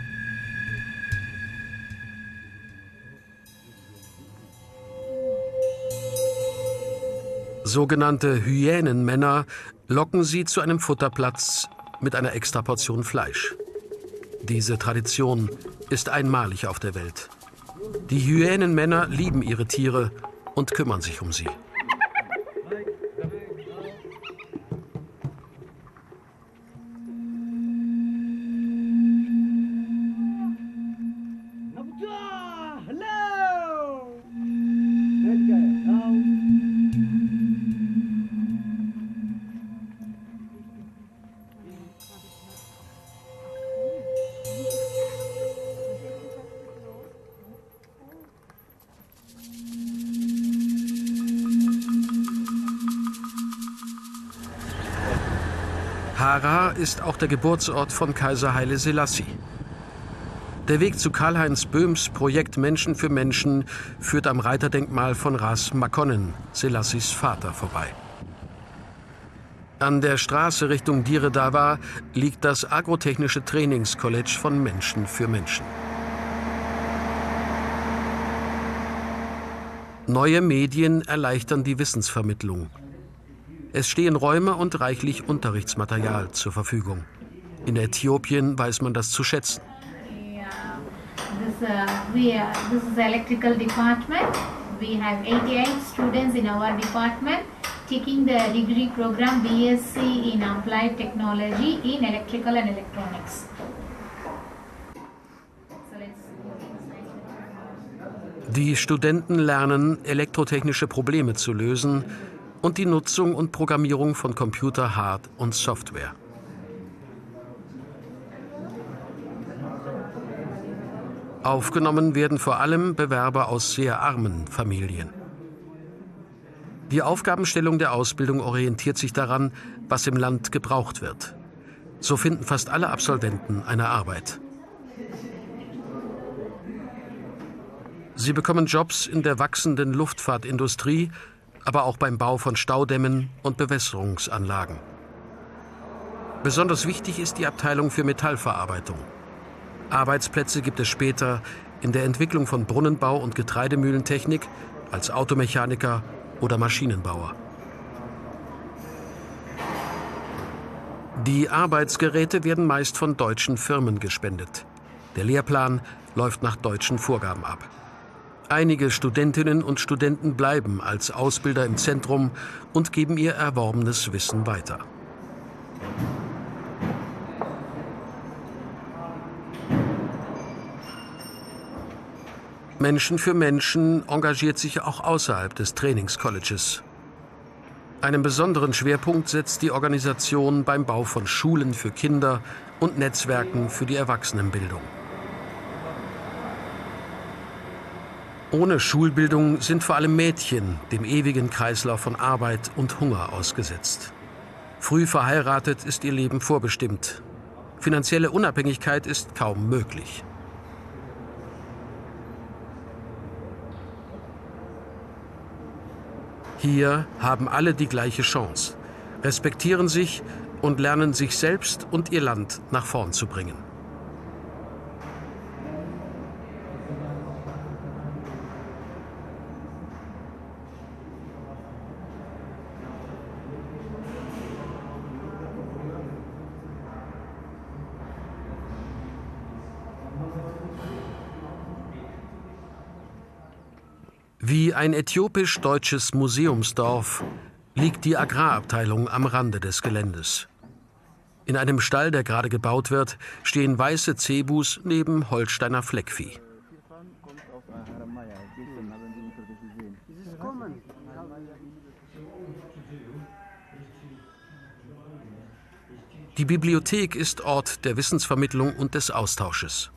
A: Sogenannte Hyänenmänner locken sie zu einem Futterplatz mit einer Extraportion Fleisch. Diese Tradition ist einmalig auf der Welt. Die Hyänenmänner lieben ihre Tiere und kümmern sich um sie. Harar ist auch der Geburtsort von Kaiser Haile Selassie. Der Weg zu Karl-Heinz Böhms Projekt Menschen für Menschen führt am Reiterdenkmal von Ras Makonnen, Selassies Vater, vorbei. An der Straße Richtung Dire Dawa liegt das Agrotechnische Trainingscollege von Menschen für Menschen. Neue Medien erleichtern die Wissensvermittlung. Es stehen Räume und reichlich Unterrichtsmaterial zur Verfügung. In Äthiopien weiß man das zu schätzen.
E: This is electrical department. We have 88 students in our department taking the degree program BSc in Applied Technology in Electrical and Electronics.
A: Die Studenten lernen, elektrotechnische Probleme zu lösen und die Nutzung und Programmierung von Computer, Hard- und Software. Aufgenommen werden vor allem Bewerber aus sehr armen Familien. Die Aufgabenstellung der Ausbildung orientiert sich daran, was im Land gebraucht wird. So finden fast alle Absolventen eine Arbeit. Sie bekommen Jobs in der wachsenden Luftfahrtindustrie, aber auch beim Bau von Staudämmen und Bewässerungsanlagen. Besonders wichtig ist die Abteilung für Metallverarbeitung. Arbeitsplätze gibt es später in der Entwicklung von Brunnenbau und Getreidemühlentechnik, als Automechaniker oder Maschinenbauer. Die Arbeitsgeräte werden meist von deutschen Firmen gespendet. Der Lehrplan läuft nach deutschen Vorgaben ab. Einige Studentinnen und Studenten bleiben als Ausbilder im Zentrum und geben ihr erworbenes Wissen weiter. Menschen für Menschen engagiert sich auch außerhalb des Trainingscolleges. Einen besonderen Schwerpunkt setzt die Organisation beim Bau von Schulen für Kinder und Netzwerken für die Erwachsenenbildung. Ohne Schulbildung sind vor allem Mädchen dem ewigen Kreislauf von Arbeit und Hunger ausgesetzt. Früh verheiratet ist ihr Leben vorbestimmt. Finanzielle Unabhängigkeit ist kaum möglich. Hier haben alle die gleiche Chance, respektieren sich und lernen sich selbst und ihr Land nach vorn zu bringen. Wie ein äthiopisch-deutsches Museumsdorf liegt die Agrarabteilung am Rande des Geländes. In einem Stall, der gerade gebaut wird, stehen weiße Zebus neben Holsteiner Fleckvieh. Die Bibliothek ist Ort der Wissensvermittlung und des Austausches.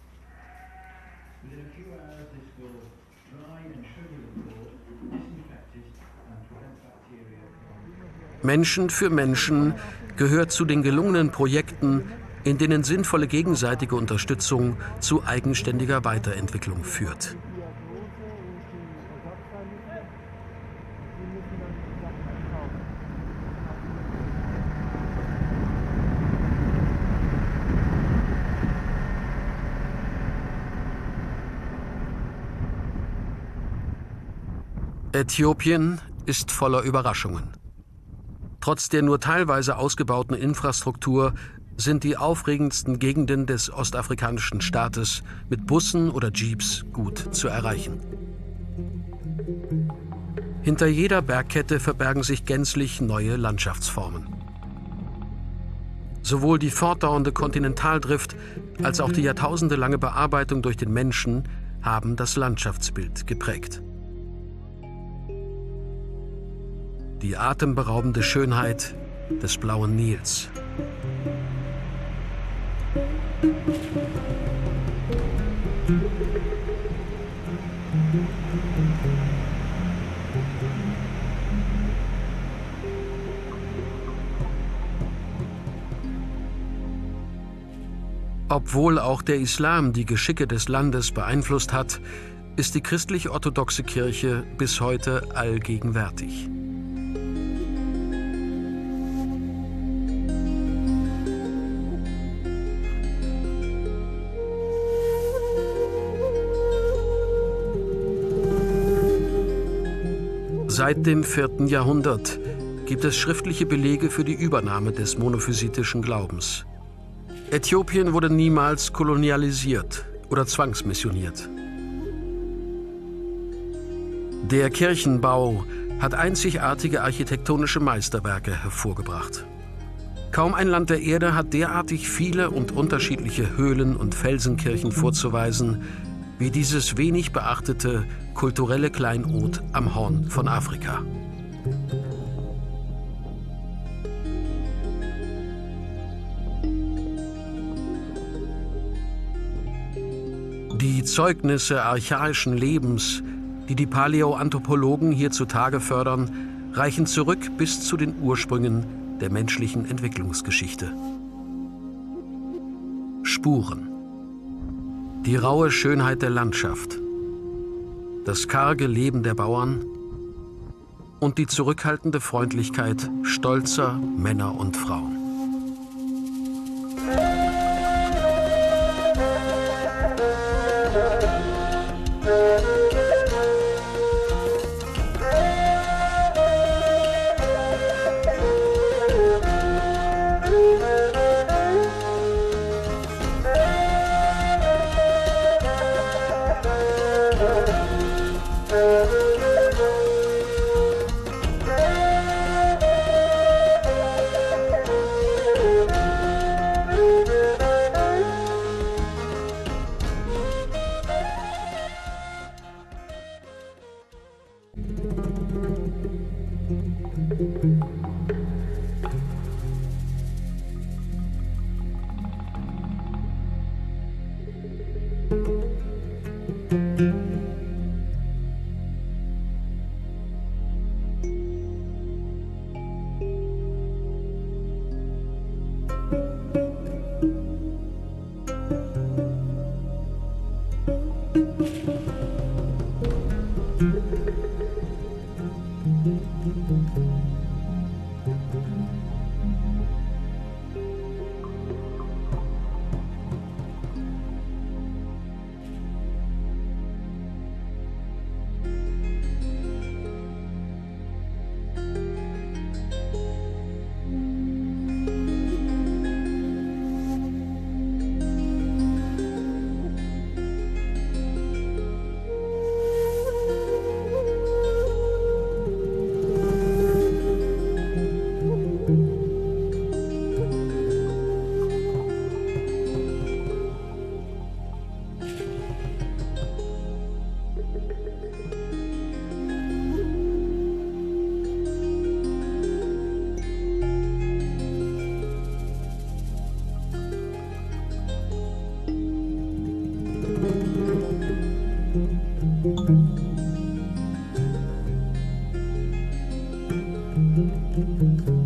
A: Menschen für Menschen gehört zu den gelungenen Projekten, in denen sinnvolle gegenseitige Unterstützung zu eigenständiger Weiterentwicklung führt. Äthiopien ist voller Überraschungen. Trotz der nur teilweise ausgebauten Infrastruktur sind die aufregendsten Gegenden des ostafrikanischen Staates mit Bussen oder Jeeps gut zu erreichen. Hinter jeder Bergkette verbergen sich gänzlich neue Landschaftsformen. Sowohl die fortdauernde Kontinentaldrift als auch die jahrtausendelange Bearbeitung durch den Menschen haben das Landschaftsbild geprägt. Die atemberaubende Schönheit des blauen Nils. Obwohl auch der Islam die Geschicke des Landes beeinflusst hat, ist die christlich-orthodoxe Kirche bis heute allgegenwärtig. Seit dem 4. Jahrhundert gibt es schriftliche Belege für die Übernahme des monophysitischen Glaubens. Äthiopien wurde niemals kolonialisiert oder zwangsmissioniert. Der Kirchenbau hat einzigartige architektonische Meisterwerke hervorgebracht. Kaum ein Land der Erde hat derartig viele und unterschiedliche Höhlen- und Felsenkirchen vorzuweisen, wie dieses wenig beachtete kulturelle Kleinod am Horn von Afrika. Die Zeugnisse archaischen Lebens, die die Paläoanthropologen hier zutage fördern, reichen zurück bis zu den Ursprüngen der menschlichen Entwicklungsgeschichte. Spuren. Die raue Schönheit der Landschaft, das karge Leben der Bauern und die zurückhaltende Freundlichkeit stolzer Männer und Frauen.
F: Musik